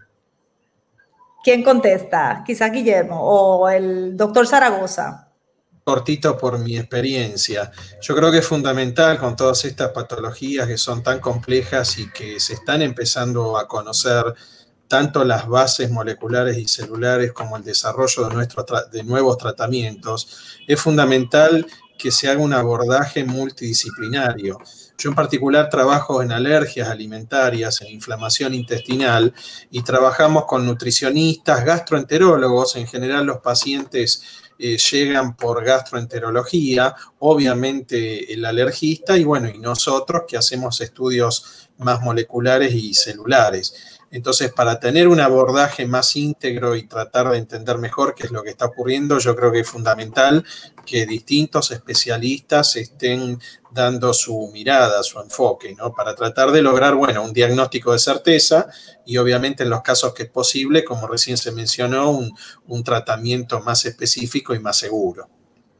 ¿Quién contesta? Quizás Guillermo o el doctor Zaragoza. Cortito por mi experiencia. Yo creo que es fundamental con todas estas patologías que son tan complejas y que se están empezando a conocer tanto las bases moleculares y celulares como el desarrollo de, nuestro de nuevos tratamientos, es fundamental que se haga un abordaje multidisciplinario. Yo en particular trabajo en alergias alimentarias, en inflamación intestinal, y trabajamos con nutricionistas, gastroenterólogos. En general los pacientes eh, llegan por gastroenterología, obviamente el alergista, y bueno, y nosotros que hacemos estudios más moleculares y celulares. Entonces, para tener un abordaje más íntegro y tratar de entender mejor qué es lo que está ocurriendo, yo creo que es fundamental que distintos especialistas estén dando su mirada, su enfoque, ¿no?, para tratar de lograr, bueno, un diagnóstico de certeza y obviamente en los casos que es posible, como recién se mencionó, un, un tratamiento más específico y más seguro.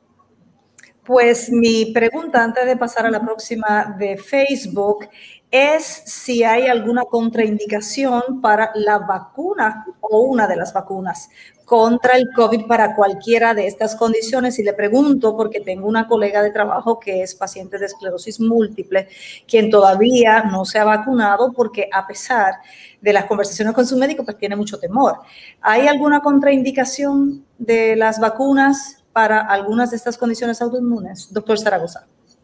Pues mi pregunta, antes de pasar a la próxima de Facebook, es si hay alguna contraindicación para la vacuna o una de las vacunas contra el COVID para cualquiera de estas condiciones. Y le pregunto porque tengo una colega de trabajo que es paciente de esclerosis múltiple, quien todavía no se ha vacunado porque a pesar de las conversaciones con su médico, pues tiene mucho temor. ¿Hay alguna contraindicación de las vacunas para algunas de estas condiciones autoinmunes, doctor Zaragoza?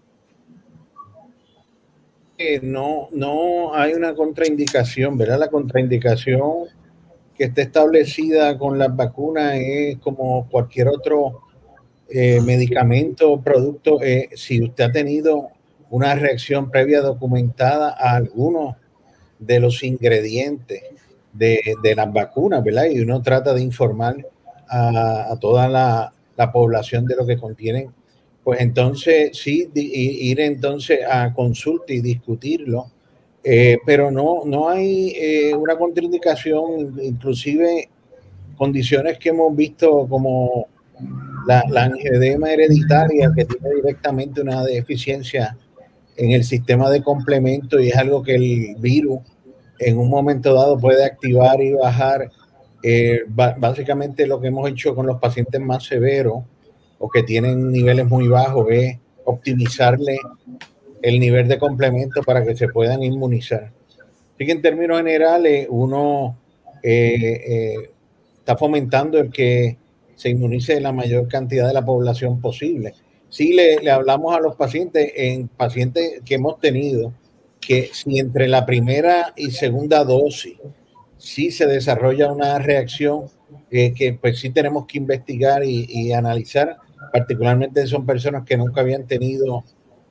No, no hay una contraindicación, ¿verdad? La contraindicación que está establecida con las vacunas es como cualquier otro eh, medicamento o producto. Eh, si usted ha tenido una reacción previa documentada a alguno de los ingredientes de, de las vacunas, ¿verdad? Y uno trata de informar a, a toda la, la población de lo que contienen, pues entonces sí, ir entonces a consulta y discutirlo, eh, pero no, no hay eh, una contraindicación, inclusive condiciones que hemos visto como la, la angioedema hereditaria, que tiene directamente una deficiencia en el sistema de complemento y es algo que el virus en un momento dado puede activar y bajar. Eh, básicamente lo que hemos hecho con los pacientes más severos o que tienen niveles muy bajos es optimizarle el nivel de complemento para que se puedan inmunizar. Así que en términos generales, uno eh, eh, está fomentando el que se inmunice la mayor cantidad de la población posible. Sí le, le hablamos a los pacientes, en pacientes que hemos tenido, que si entre la primera y segunda dosis sí se desarrolla una reacción eh, que pues sí tenemos que investigar y, y analizar, particularmente son personas que nunca habían tenido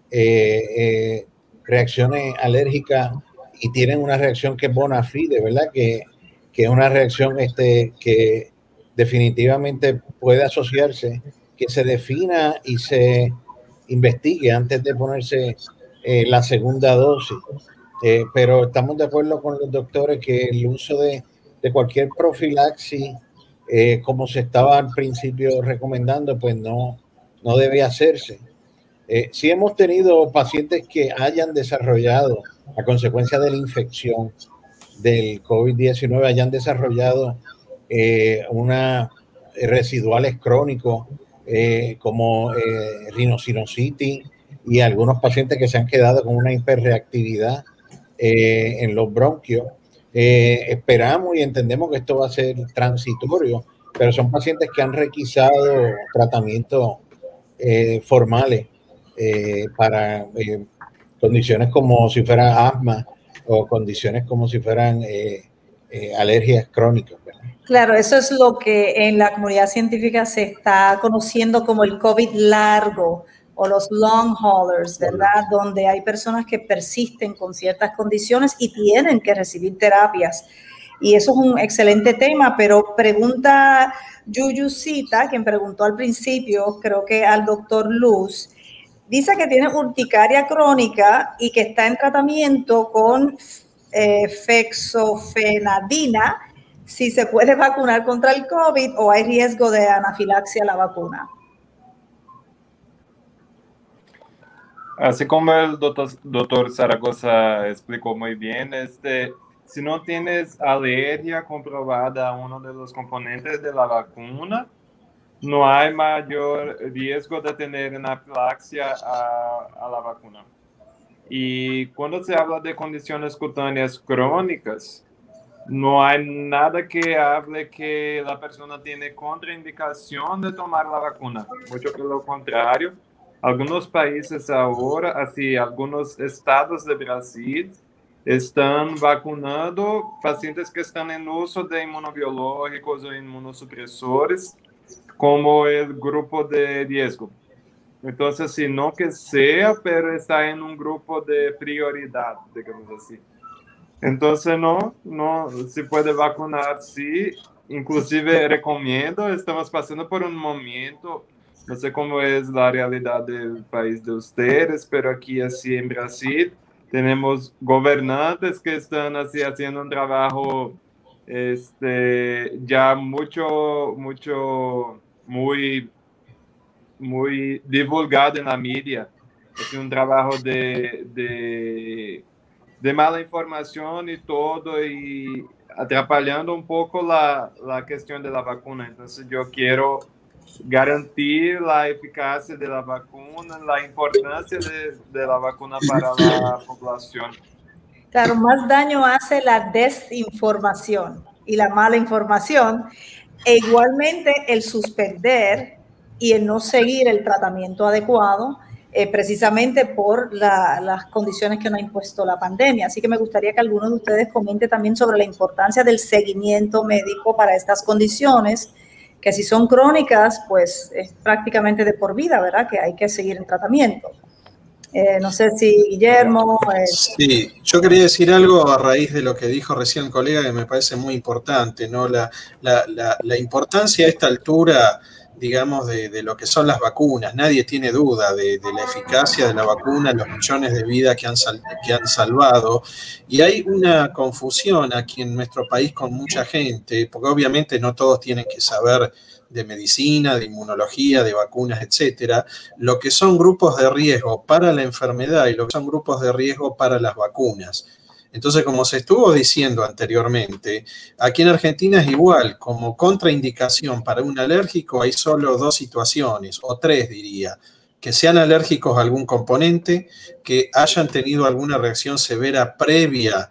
eh, eh, reacciones alérgicas y tienen una reacción que es bona fide, ¿verdad? Que, que es una reacción este, que definitivamente puede asociarse, que se defina y se investigue antes de ponerse eh, la segunda dosis. Eh, pero estamos de acuerdo con los doctores que el uso de, de cualquier profilaxis, eh, como se estaba al principio recomendando, pues no, no debe hacerse. Eh, sí hemos tenido pacientes que hayan desarrollado, a consecuencia de la infección del COVID diecinueve, hayan desarrollado eh, una residuales crónicos eh, como eh, rinocinositis y algunos pacientes que se han quedado con una hiperreactividad eh, en los bronquios. Eh, esperamos y entendemos que esto va a ser transitorio, pero son pacientes que han requisado tratamientos eh, formales eh, para eh, condiciones como si fueran asma o condiciones como si fueran eh, eh, alergias crónicas, ¿verdad? Claro, eso es lo que en la comunidad científica se está conociendo como el COVID largo o los long haulers, ¿verdad? Donde hay personas que persisten con ciertas condiciones y tienen que recibir terapias. Y eso es un excelente tema, pero pregunta Yuyucita, quien preguntó al principio, creo que al doctor Luz, dice que tiene urticaria crónica y que está en tratamiento con eh, fexofenadina. Si se puede vacunar contra el COVID o hay riesgo de anafilaxia a la vacuna. Así como el doctor, doctor Zaragoza explicó muy bien, este, si no tienes alergia comprobada a uno de los componentes de la vacuna, no hay mayor riesgo de tener anafilaxia a, a la vacuna. Y cuando se habla de condiciones cutáneas crónicas, no hay nada que hable que la persona tiene contraindicación de tomar la vacuna. Mucho por lo contrario, algunos países ahora, así, algunos estados de Brasil, están vacunando pacientes que están en uso de inmunobiológicos o inmunosupresores como el grupo de riesgo. Entonces, si no que sea, pero está en un grupo de prioridad, digamos así. Entonces, no, no se puede vacunar, sí. Inclusive, recomiendo, estamos pasando por un momento, no sé cómo es la realidad del país de ustedes, pero aquí, así en Brasil, tenemos gobernantes que están así haciendo un trabajo este, ya mucho, mucho, muy, muy divulgado en la media. Es un trabajo de... de de mala información y todo, y atrapalhando un poco la, la cuestión de la vacuna. Entonces yo quiero garantir la eficacia de la vacuna, la importancia de, de la vacuna para la población. Claro, más daño hace la desinformación y la mala información, e igualmente el suspender y el no seguir el tratamiento adecuado, Eh, precisamente por la, las condiciones que nos ha impuesto la pandemia. Así que me gustaría que algunos de ustedes comente también sobre la importancia del seguimiento médico para estas condiciones, que si son crónicas, pues es prácticamente de por vida, ¿verdad? Que hay que seguir el tratamiento. Eh, no sé si Guillermo... Eh... Sí, yo quería decir algo a raíz de lo que dijo recién el colega que me parece muy importante, ¿no? La, la, la, la importancia a esta altura, digamos, de, de lo que son las vacunas. Nadie tiene duda de, de la eficacia de la vacuna, los millones de vidas que han, sal, que han salvado. Y hay una confusión aquí en nuestro país con mucha gente, porque obviamente no todos tienen que saber de medicina, de inmunología, de vacunas, etcétera, lo que son grupos de riesgo para la enfermedad y lo que son grupos de riesgo para las vacunas. Entonces, como se estuvo diciendo anteriormente, aquí en Argentina es igual, como contraindicación para un alérgico hay solo dos situaciones, o tres diría, que sean alérgicos a algún componente, que hayan tenido alguna reacción severa previa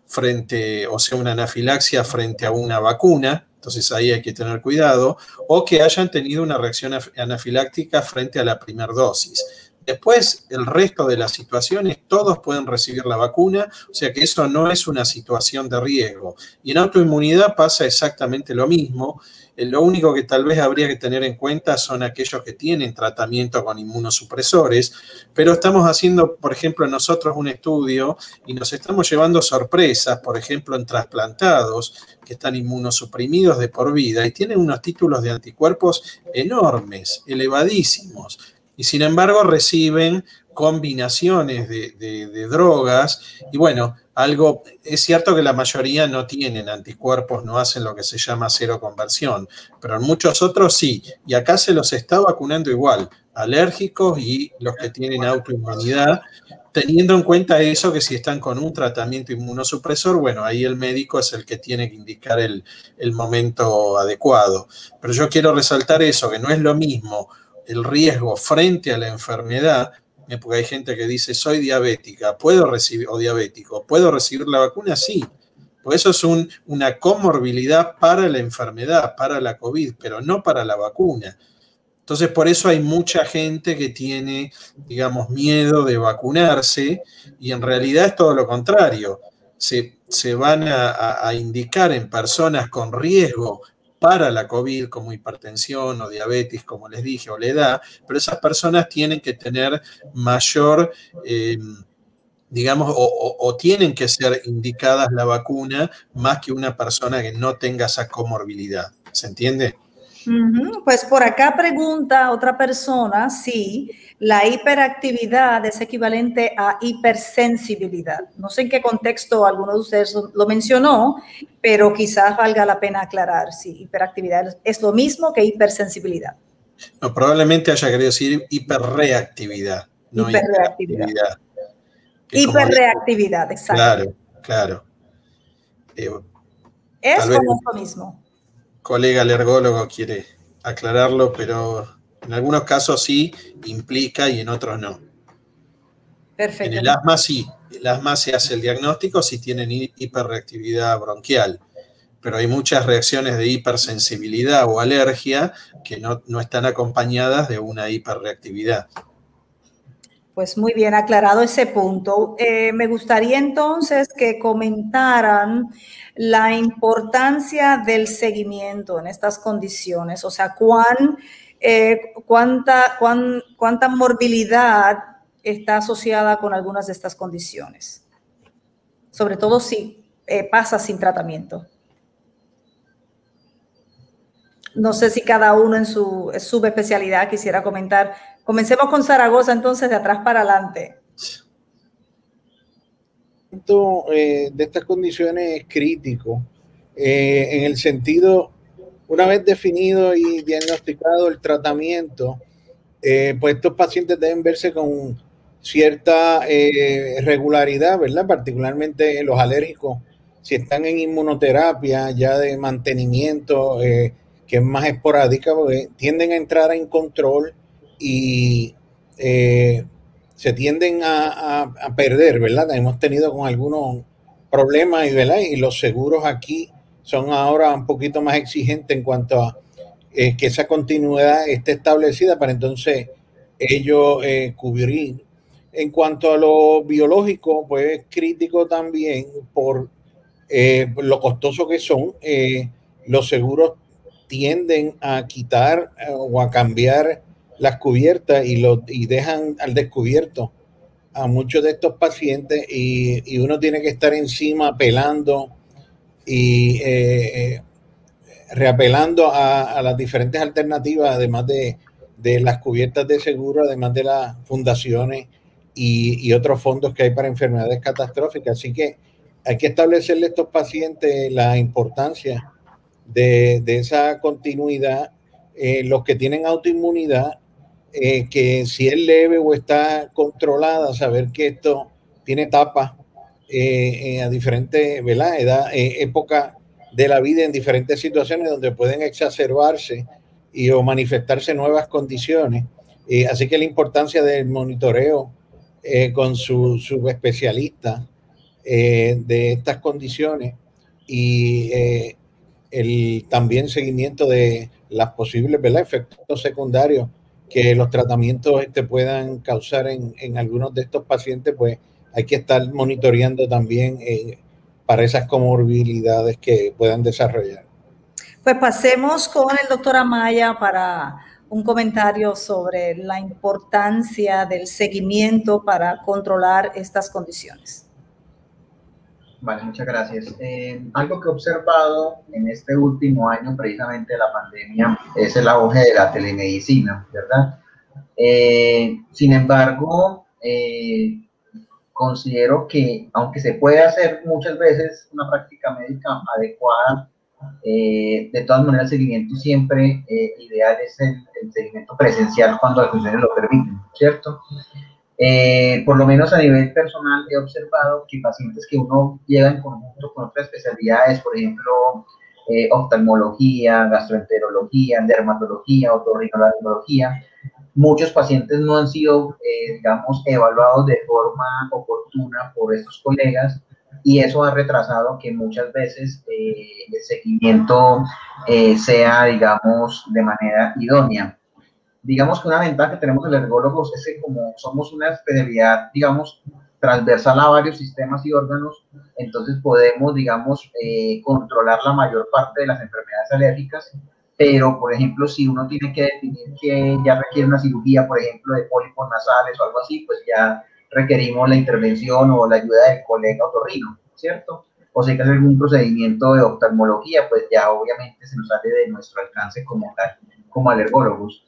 frente, o sea, una anafilaxia frente a una vacuna, entonces ahí hay que tener cuidado, o que hayan tenido una reacción anafiláctica frente a la primera dosis. Después, el resto de las situaciones, todos pueden recibir la vacuna, o sea que eso no es una situación de riesgo. Y en autoinmunidad pasa exactamente lo mismo. Lo único que tal vez habría que tener en cuenta son aquellos que tienen tratamiento con inmunosupresores, pero estamos haciendo, por ejemplo, nosotros un estudio y nos estamos llevando sorpresas, por ejemplo, en trasplantados que están inmunosuprimidos de por vida y tienen unos títulos de anticuerpos enormes, elevadísimos. Y sin embargo reciben combinaciones de, de, de drogas y bueno, algo, es cierto que la mayoría no tienen anticuerpos, no hacen lo que se llama seroconversión, pero en muchos otros sí, y acá se los está vacunando igual, alérgicos y los que tienen autoinmunidad, teniendo en cuenta eso que si están con un tratamiento inmunosupresor, bueno, ahí el médico es el que tiene que indicar el, el momento adecuado. Pero yo quiero resaltar eso, que no es lo mismo el riesgo frente a la enfermedad, porque hay gente que dice, soy diabética, ¿puedo recibir, o diabético, ¿puedo recibir la vacuna? Sí, porque eso es un, una comorbilidad para la enfermedad, para la COVID, pero no para la vacuna. Entonces, por eso hay mucha gente que tiene, digamos, miedo de vacunarse, y en realidad es todo lo contrario. Se, se van a, a, a indicar en personas con riesgo para la COVID, como hipertensión o diabetes, como les dije, o la edad, pero esas personas tienen que tener mayor, eh, digamos, o, o, o tienen que ser indicadas la vacuna más que una persona que no tenga esa comorbilidad. ¿Se entiende? Uh-huh. Pues por acá pregunta otra persona si la hiperactividad es equivalente a hipersensibilidad. No sé en qué contexto alguno de ustedes lo mencionó, pero quizás valga la pena aclarar si hiperactividad es lo mismo que hipersensibilidad. No, probablemente haya querido decir hiperreactividad, no hiperreactividad. hiperactividad. Hiperreactividad, exacto. Claro, claro. Eh, ¿Es o no es lo mismo? Colega alergólogo quiere aclararlo, pero en algunos casos sí implica y en otros no. Perfecto. En el asma sí, el asma se hace el diagnóstico si tienen hiperreactividad bronquial, pero hay muchas reacciones de hipersensibilidad o alergia que no, no están acompañadas de una hiperreactividad. Pues muy bien aclarado ese punto. Eh, me gustaría entonces que comentaran la importancia del seguimiento en estas condiciones, o sea, cuán, eh, cuánta, cuán, cuánta morbilidad está asociada con algunas de estas condiciones, sobre todo si eh, pasa sin tratamiento. No sé si cada uno en su subespecialidad quisiera comentar. Comencemos con Zaragoza, entonces, de atrás para adelante. Eh, de estas condiciones es crítico, eh, en el sentido, una vez definido y diagnosticado el tratamiento, eh, pues estos pacientes deben verse con cierta eh, regularidad, ¿verdad? Particularmente los alérgicos, si están en inmunoterapia ya de mantenimiento, eh, que es más esporádica, porque tienden a entrar en control y eh, se tienden a, a, a perder, ¿verdad? Hemos tenido con algunos problemas y, ¿verdad? Y los seguros aquí son ahora un poquito más exigentes en cuanto a eh, que esa continuidad esté establecida para entonces ellos eh, cubrir. En cuanto a lo biológico, pues es crítico también por eh, lo costoso que son. Eh, los seguros tienden a quitar eh, o a cambiar las cubiertas y, lo, y dejan al descubierto a muchos de estos pacientes y, y uno tiene que estar encima apelando y eh, eh, reapelando a, a las diferentes alternativas, además de, de las cubiertas de seguro, además de las fundaciones y, y otros fondos que hay para enfermedades catastróficas. Así que hay que establecerle a estos pacientes la importancia de, de esa continuidad. Eh, los que tienen autoinmunidad, eh, que si es leve o está controlada, saber que esto tiene etapas eh, eh, a diferentes, ¿verdad? Edad, eh, época de la vida, en diferentes situaciones donde pueden exacerbarse y o manifestarse nuevas condiciones. Eh, así que la importancia del monitoreo eh, con su subespecialista eh, de estas condiciones y eh, el también seguimiento de las posibles, ¿verdad?, efectos secundarios que los tratamientos este, puedan causar en, en algunos de estos pacientes, pues hay que estar monitoreando también eh, para esas comorbilidades que puedan desarrollar. Pues pasemos con el doctor Amaya para un comentario sobre la importancia del seguimiento para controlar estas condiciones. Vale, muchas gracias. Eh, algo que he observado en este último año, precisamente de la pandemia, es el auge de la telemedicina, ¿verdad? Eh, sin embargo, eh, considero que, aunque se puede hacer muchas veces una práctica médica adecuada, eh, de todas maneras el seguimiento siempre eh, ideal es el, el seguimiento presencial cuando las condiciones lo permiten, ¿cierto? Eh, por lo menos a nivel personal he observado que pacientes que uno lleva en conjunto con otras especialidades, por ejemplo, eh, oftalmología, gastroenterología, dermatología, otorrinolaringología, muchos pacientes no han sido, eh, digamos, evaluados de forma oportuna por estos colegas y eso ha retrasado que muchas veces eh, el seguimiento eh, sea, digamos, de manera idónea. Digamos que una ventaja que tenemos los alergólogos es que como somos una especialidad, digamos, transversal a varios sistemas y órganos, entonces podemos, digamos, eh, controlar la mayor parte de las enfermedades alérgicas, pero, por ejemplo, si uno tiene que definir que ya requiere una cirugía, por ejemplo, de pólipos nasales o algo así, pues ya requerimos la intervención o la ayuda del colega otorrino, ¿cierto? O si hay que hacer algún procedimiento de oftalmología, pues ya obviamente se nos sale de nuestro alcance como tal, como alergólogos.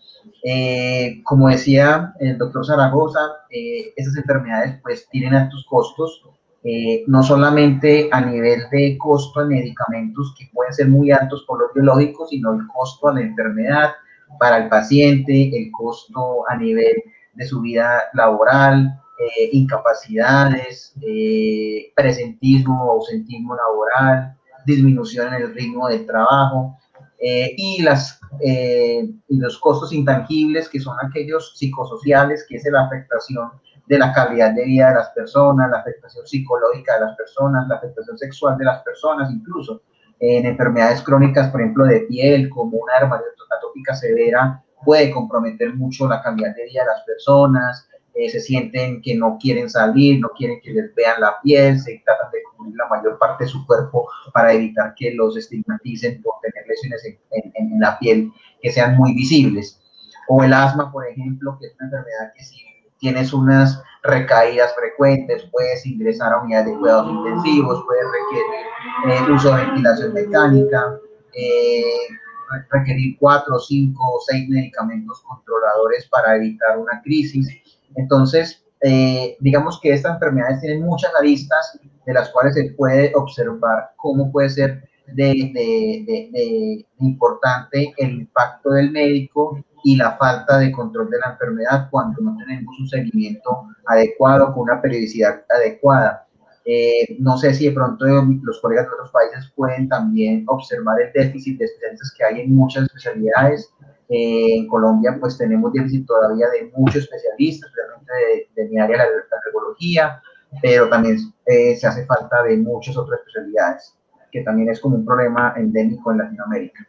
Eh, como decía el doctor Zaragoza, eh, esas enfermedades pues tienen altos costos, eh, no solamente a nivel de costo de medicamentos que pueden ser muy altos por los biológicos, sino el costo a la enfermedad para el paciente, el costo a nivel de su vida laboral, eh, incapacidades, eh, presentismo o ausentismo laboral, disminución en el ritmo del trabajo. Eh, y, las, eh, y los costos intangibles, que son aquellos psicosociales, que es la afectación de la calidad de vida de las personas, la afectación psicológica de las personas, la afectación sexual de las personas, incluso en enfermedades crónicas, por ejemplo, de piel, como una dermatitis atópica severa, puede comprometer mucho la calidad de vida de las personas, eh, se sienten que no quieren salir, no quieren que les vean la piel, se tratan de cubrir la mayor parte de su cuerpo para evitar que los estigmaticen por tener lesiones en, en, en la piel que sean muy visibles. O el asma, por ejemplo, que es una enfermedad que si tienes unas recaídas frecuentes, puedes ingresar a unidades de cuidados intensivos, puedes requerir eh, uso de ventilación mecánica, eh, requerir cuatro, cinco o seis medicamentos controladores para evitar una crisis. Entonces, eh, digamos que estas enfermedades tienen muchas aristas de las cuales se puede observar cómo puede ser de, de, de, de importante el impacto del médico y la falta de control de la enfermedad cuando no tenemos un seguimiento adecuado con una periodicidad adecuada. Eh, no sé si de pronto los colegas de otros países pueden también observar el déficit de especialistas que hay en muchas especialidades. Eh, en Colombia pues tenemos déficit todavía de muchos especialistas, realmente de, de mi área de la alergología, pero también eh, se hace falta de muchas otras especialidades, que también es como un problema endémico en Latinoamérica.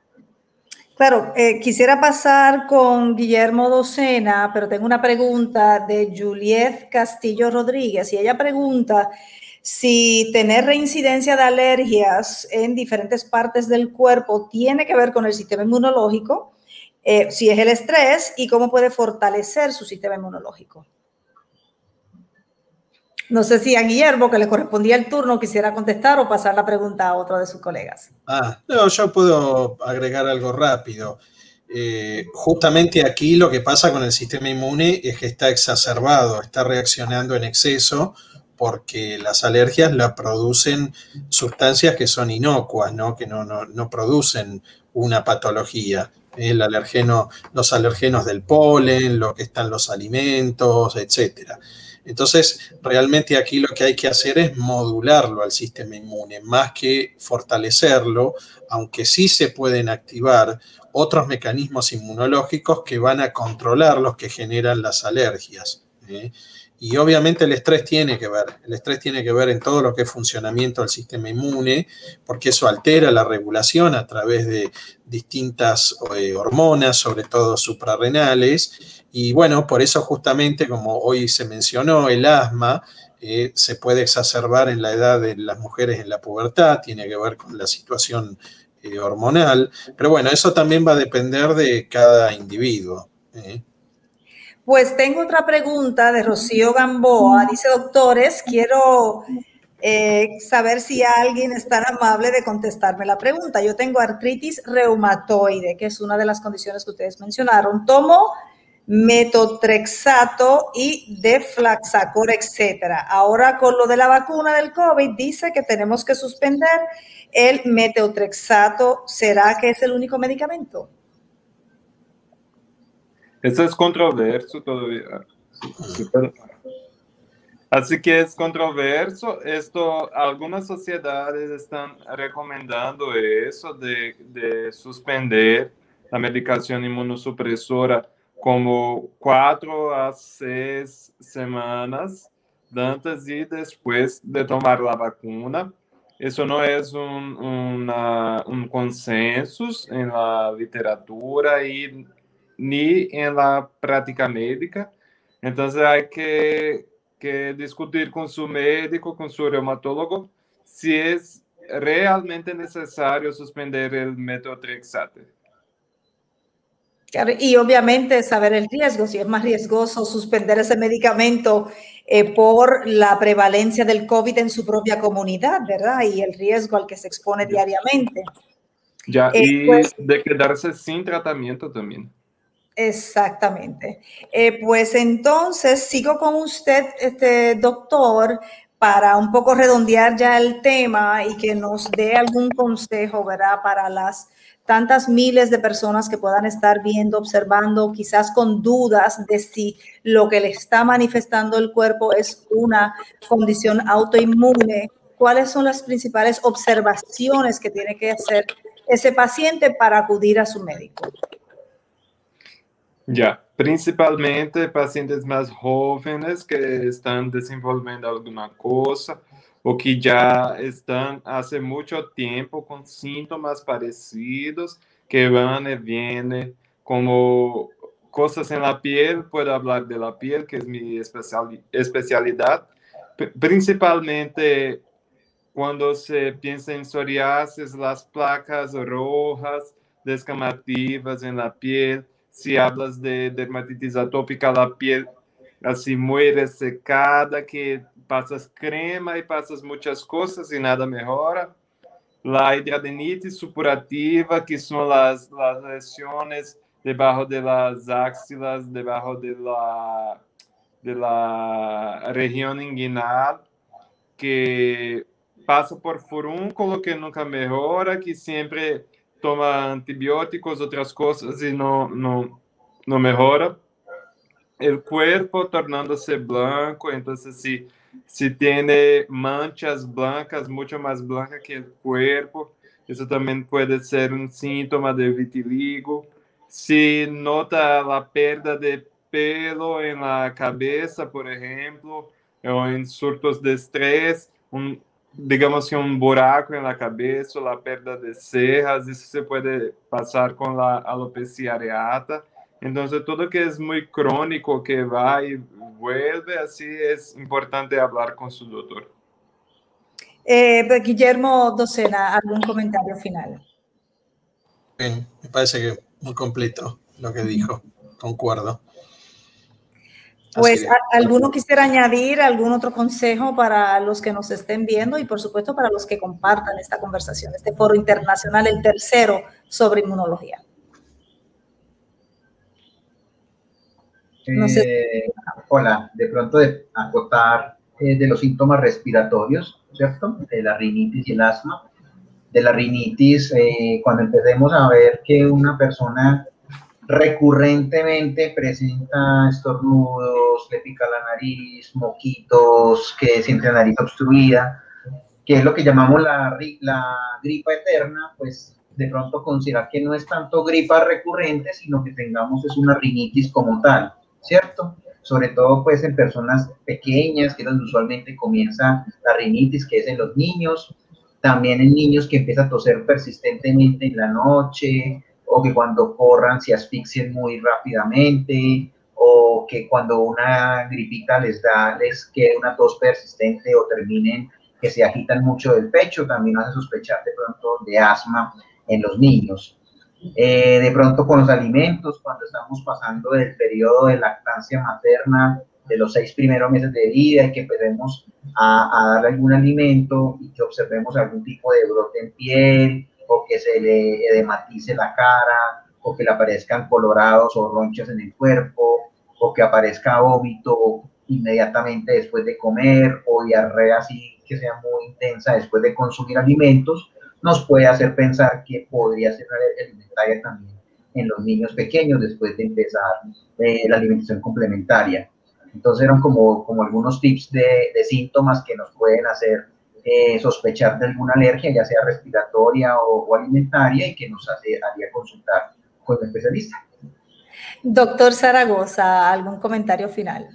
Claro, eh, quisiera pasar con Guillermo Docena, pero tengo una pregunta de Juliet Castillo Rodríguez, y ella pregunta si tener reincidencia de alergias en diferentes partes del cuerpo tiene que ver con el sistema inmunológico, eh, si es el estrés y cómo puede fortalecer su sistema inmunológico. No sé si a Guillermo, que le correspondía el turno, quisiera contestar o pasar la pregunta a otro de sus colegas. Ah, no, yo puedo agregar algo rápido. Eh, justamente aquí lo que pasa con el sistema inmune es que está exacerbado, está reaccionando en exceso porque las alergias la producen sustancias que son inocuas, ¿no? Que no, no, no producen una patología. El alergeno, los alergenos del polen, lo que están los alimentos, etcétera. Entonces, realmente aquí lo que hay que hacer es modularlo al sistema inmune, más que fortalecerlo, aunque sí se pueden activar otros mecanismos inmunológicos que van a controlar los que generan las alergias, ¿eh? Y obviamente el estrés tiene que ver, el estrés tiene que ver en todo lo que es funcionamiento del sistema inmune, porque eso altera la regulación a través de distintas eh, hormonas, sobre todo suprarrenales, y bueno, por eso justamente, como hoy se mencionó, el asma eh, se puede exacerbar en la edad de las mujeres en la pubertad, tiene que ver con la situación eh, hormonal, pero bueno, eso también va a depender de cada individuo, ¿eh? Pues tengo otra pregunta de Rocío Gamboa. Dice, doctores, quiero eh, saber si alguien es tan amable de contestarme la pregunta. Yo tengo artritis reumatoide, que es una de las condiciones que ustedes mencionaron. Tomo metotrexato y deflaxacor, etcétera. Ahora con lo de la vacuna del COVID dice que tenemos que suspender el metotrexato. ¿Será que es el único medicamento? Eso es controverso todavía. Así que es controverso. Esto, algunas sociedades están recomendando eso de, de suspender la medicación inmunosupresora como cuatro a seis semanas antes y después de tomar la vacuna. Eso no es un, una, un consenso en la literatura y ni en la práctica médica. Entonces hay que, que discutir con su médico, con su reumatólogo, si es realmente necesario suspender el metotrexato. Y obviamente saber el riesgo, si es más riesgoso suspender ese medicamento eh, por la prevalencia del COVID en su propia comunidad, ¿verdad? Y el riesgo al que se expone diariamente. Ya, eh, y pues, de quedarse sin tratamiento también. Exactamente. Eh, pues entonces sigo con usted, este doctor, para un poco redondear ya el tema y que nos dé algún consejo, ¿verdad? Para las tantas miles de personas que puedan estar viendo, observando, quizás con dudas de si lo que le está manifestando el cuerpo es una condición autoinmune. ¿Cuáles son las principales observaciones que tiene que hacer ese paciente para acudir a su médico? Ya, principalmente pacientes más jóvenes que están desenvolviendo alguna cosa o que ya están hace mucho tiempo con síntomas parecidos que van y vienen, como cosas en la piel. Puedo hablar de la piel, que es mi especial, especialidad. P- principalmente cuando se piensa en psoriasis, las placas rojas descamativas en la piel. Si hablas de dermatitis atópica, la piel así muy resecada, que pasas crema y pasas muchas cosas y nada mejora. La hidradenitis supurativa, que son las, las lesiones debajo de las axilas, debajo de la, de la región inguinal, que pasa por furúnculo, que nunca mejora, que siempre toma antibióticos, otras cosas y no, no, no mejora. El cuerpo tornándose blanco, entonces si, si tiene manchas blancas, mucho más blancas que el cuerpo, eso también puede ser un síntoma de vitiligo. Si nota la pérdida de pelo en la cabeza, por ejemplo, o en surtos de estrés, un, digamos que un buraco en la cabeza, la pérdida de cejas, eso se puede pasar con la alopecia areata. Entonces, todo que es muy crónico, que va y vuelve, así es importante hablar con su doctor. Eh, Guillermo Docena, ¿algún comentario final? Bien, me parece que muy completo lo que dijo, concuerdo. Pues, ¿alguno quisiera añadir algún otro consejo para los que nos estén viendo y, por supuesto, para los que compartan esta conversación, este foro internacional, el tercero sobre inmunología? No sé. Eh, hola, de pronto de acotar eh, de los síntomas respiratorios, ¿cierto? De la rinitis y el asma. De la rinitis, eh, cuando empecemos a ver que una persona recurrentemente presenta estornudos, le pica la nariz, moquitos, que siente la nariz obstruida, que es lo que llamamos la, la gripa eterna, pues de pronto considerar que no es tanto gripa recurrente, sino que tengamos es una rinitis como tal, ¿cierto? sobre todo pues en personas pequeñas, que es donde usualmente comienza la rinitis, que es en los niños, también en niños que empiezan a toser persistentemente en la noche, o que cuando corran se asfixien muy rápidamente, o que cuando una gripita les da, les quede una tos persistente o terminen que se agitan mucho del pecho, también hace sospechar de pronto de asma en los niños. Eh, de pronto con los alimentos, cuando estamos pasando del periodo de lactancia materna, de los seis primeros meses de vida, y que empecemos a, a darle algún alimento y que observemos algún tipo de brote en piel, o que se le edematice la cara, o que le aparezcan colorados o ronchas en el cuerpo, o que aparezca vómito inmediatamente después de comer, o diarrea así que sea muy intensa después de consumir alimentos, nos puede hacer pensar que podría ser una alergia alimentaria también en los niños pequeños después de empezar eh, la alimentación complementaria. Entonces eran como, como algunos tips de, de síntomas que nos pueden hacer eh, sospechar de alguna alergia, ya sea respiratoria o, o alimentaria, y que nos hace, haría consultar con el especialista. Doctor Zaragoza, ¿algún comentario final?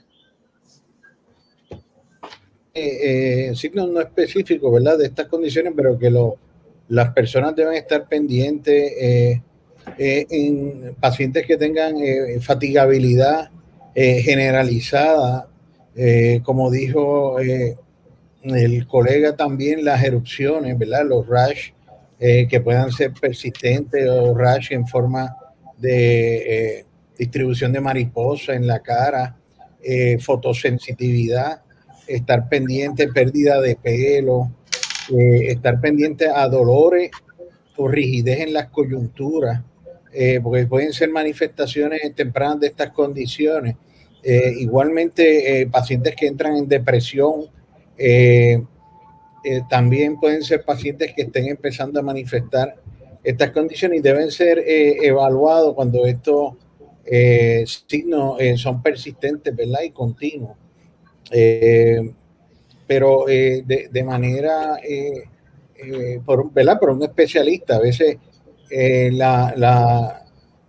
Eh, eh, signos no específicos, ¿verdad?, de estas condiciones, pero que lo, las personas deben estar pendientes eh, eh, en pacientes que tengan eh, fatigabilidad eh, generalizada, eh, como dijo eh, el colega también, las erupciones, ¿verdad?, los rash eh, que puedan ser persistentes, o rash en forma de eh, distribución de mariposa en la cara, eh, fotosensitividad, estar pendiente, pérdida de pelo, eh, estar pendiente a dolores o rigidez en las coyunturas, eh, porque pueden ser manifestaciones tempranas de estas condiciones. Eh, igualmente, eh, pacientes que entran en depresión, eh, eh, también pueden ser pacientes que estén empezando a manifestar estas condiciones, y deben ser eh, evaluados cuando estos eh, signos eh, son persistentes, ¿verdad?, y continuos. Eh, pero eh, de, de manera, eh, eh, por, ¿verdad?, por un especialista. A veces eh, la, la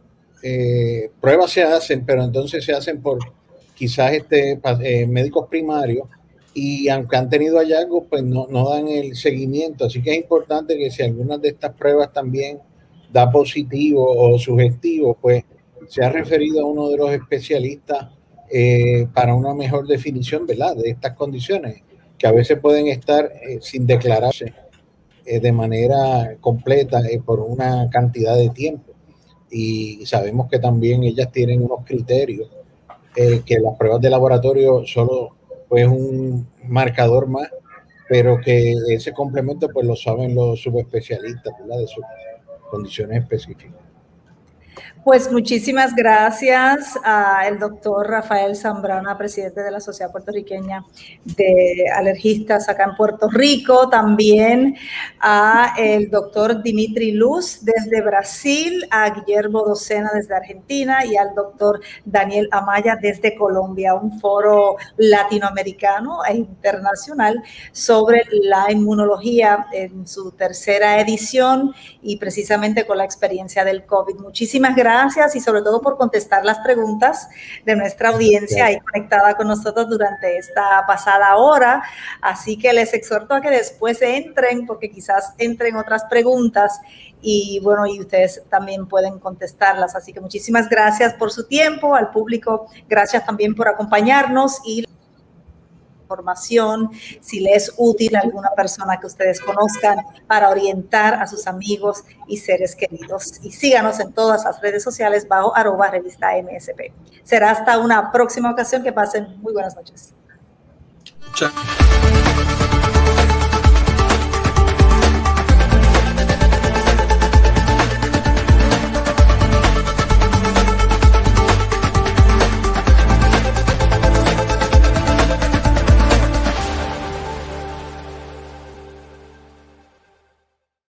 eh, pruebas se hacen, pero entonces se hacen por quizás este, eh, médicos primarios, y aunque han tenido hallazgos, pues no, no dan el seguimiento. Así que es importante que si algunas de estas pruebas también da positivo o sugestivo, pues se ha referido a uno de los especialistas eh, para una mejor definición, ¿verdad?, de estas condiciones, que a veces pueden estar eh, sin declararse eh, de manera completa eh, por una cantidad de tiempo. Y sabemos que también ellas tienen unos criterios, eh, que las pruebas de laboratorio solo pues un marcador más, pero que ese complemento pues lo saben los subespecialistas, ¿verdad?, de sus condiciones específicas. Pues muchísimas gracias al doctor Rafael Zambrana, presidente de la Sociedad Puertorriqueña de Alergistas acá en Puerto Rico. También a el doctor Dimitri Luz desde Brasil, a Guillermo Docena desde Argentina y al doctor Daniel Amaya desde Colombia. Un foro latinoamericano e internacional sobre la inmunología en su tercera edición, y precisamente con la experiencia del COVID. Muchísimas gracias. Gracias, y sobre todo por contestar las preguntas de nuestra audiencia ahí conectada con nosotros durante esta pasada hora. Así que les exhorto a que después entren, porque quizás entren otras preguntas, y bueno, y ustedes también pueden contestarlas. Así que muchísimas gracias por su tiempo. Al público, gracias también por acompañarnos, y información, si le es útil a alguna persona que ustedes conozcan, para orientar a sus amigos y seres queridos. Y síganos en todas las redes sociales bajo arroba revista M S P. Será hasta una próxima ocasión. Que pasen muy buenas noches. Chao.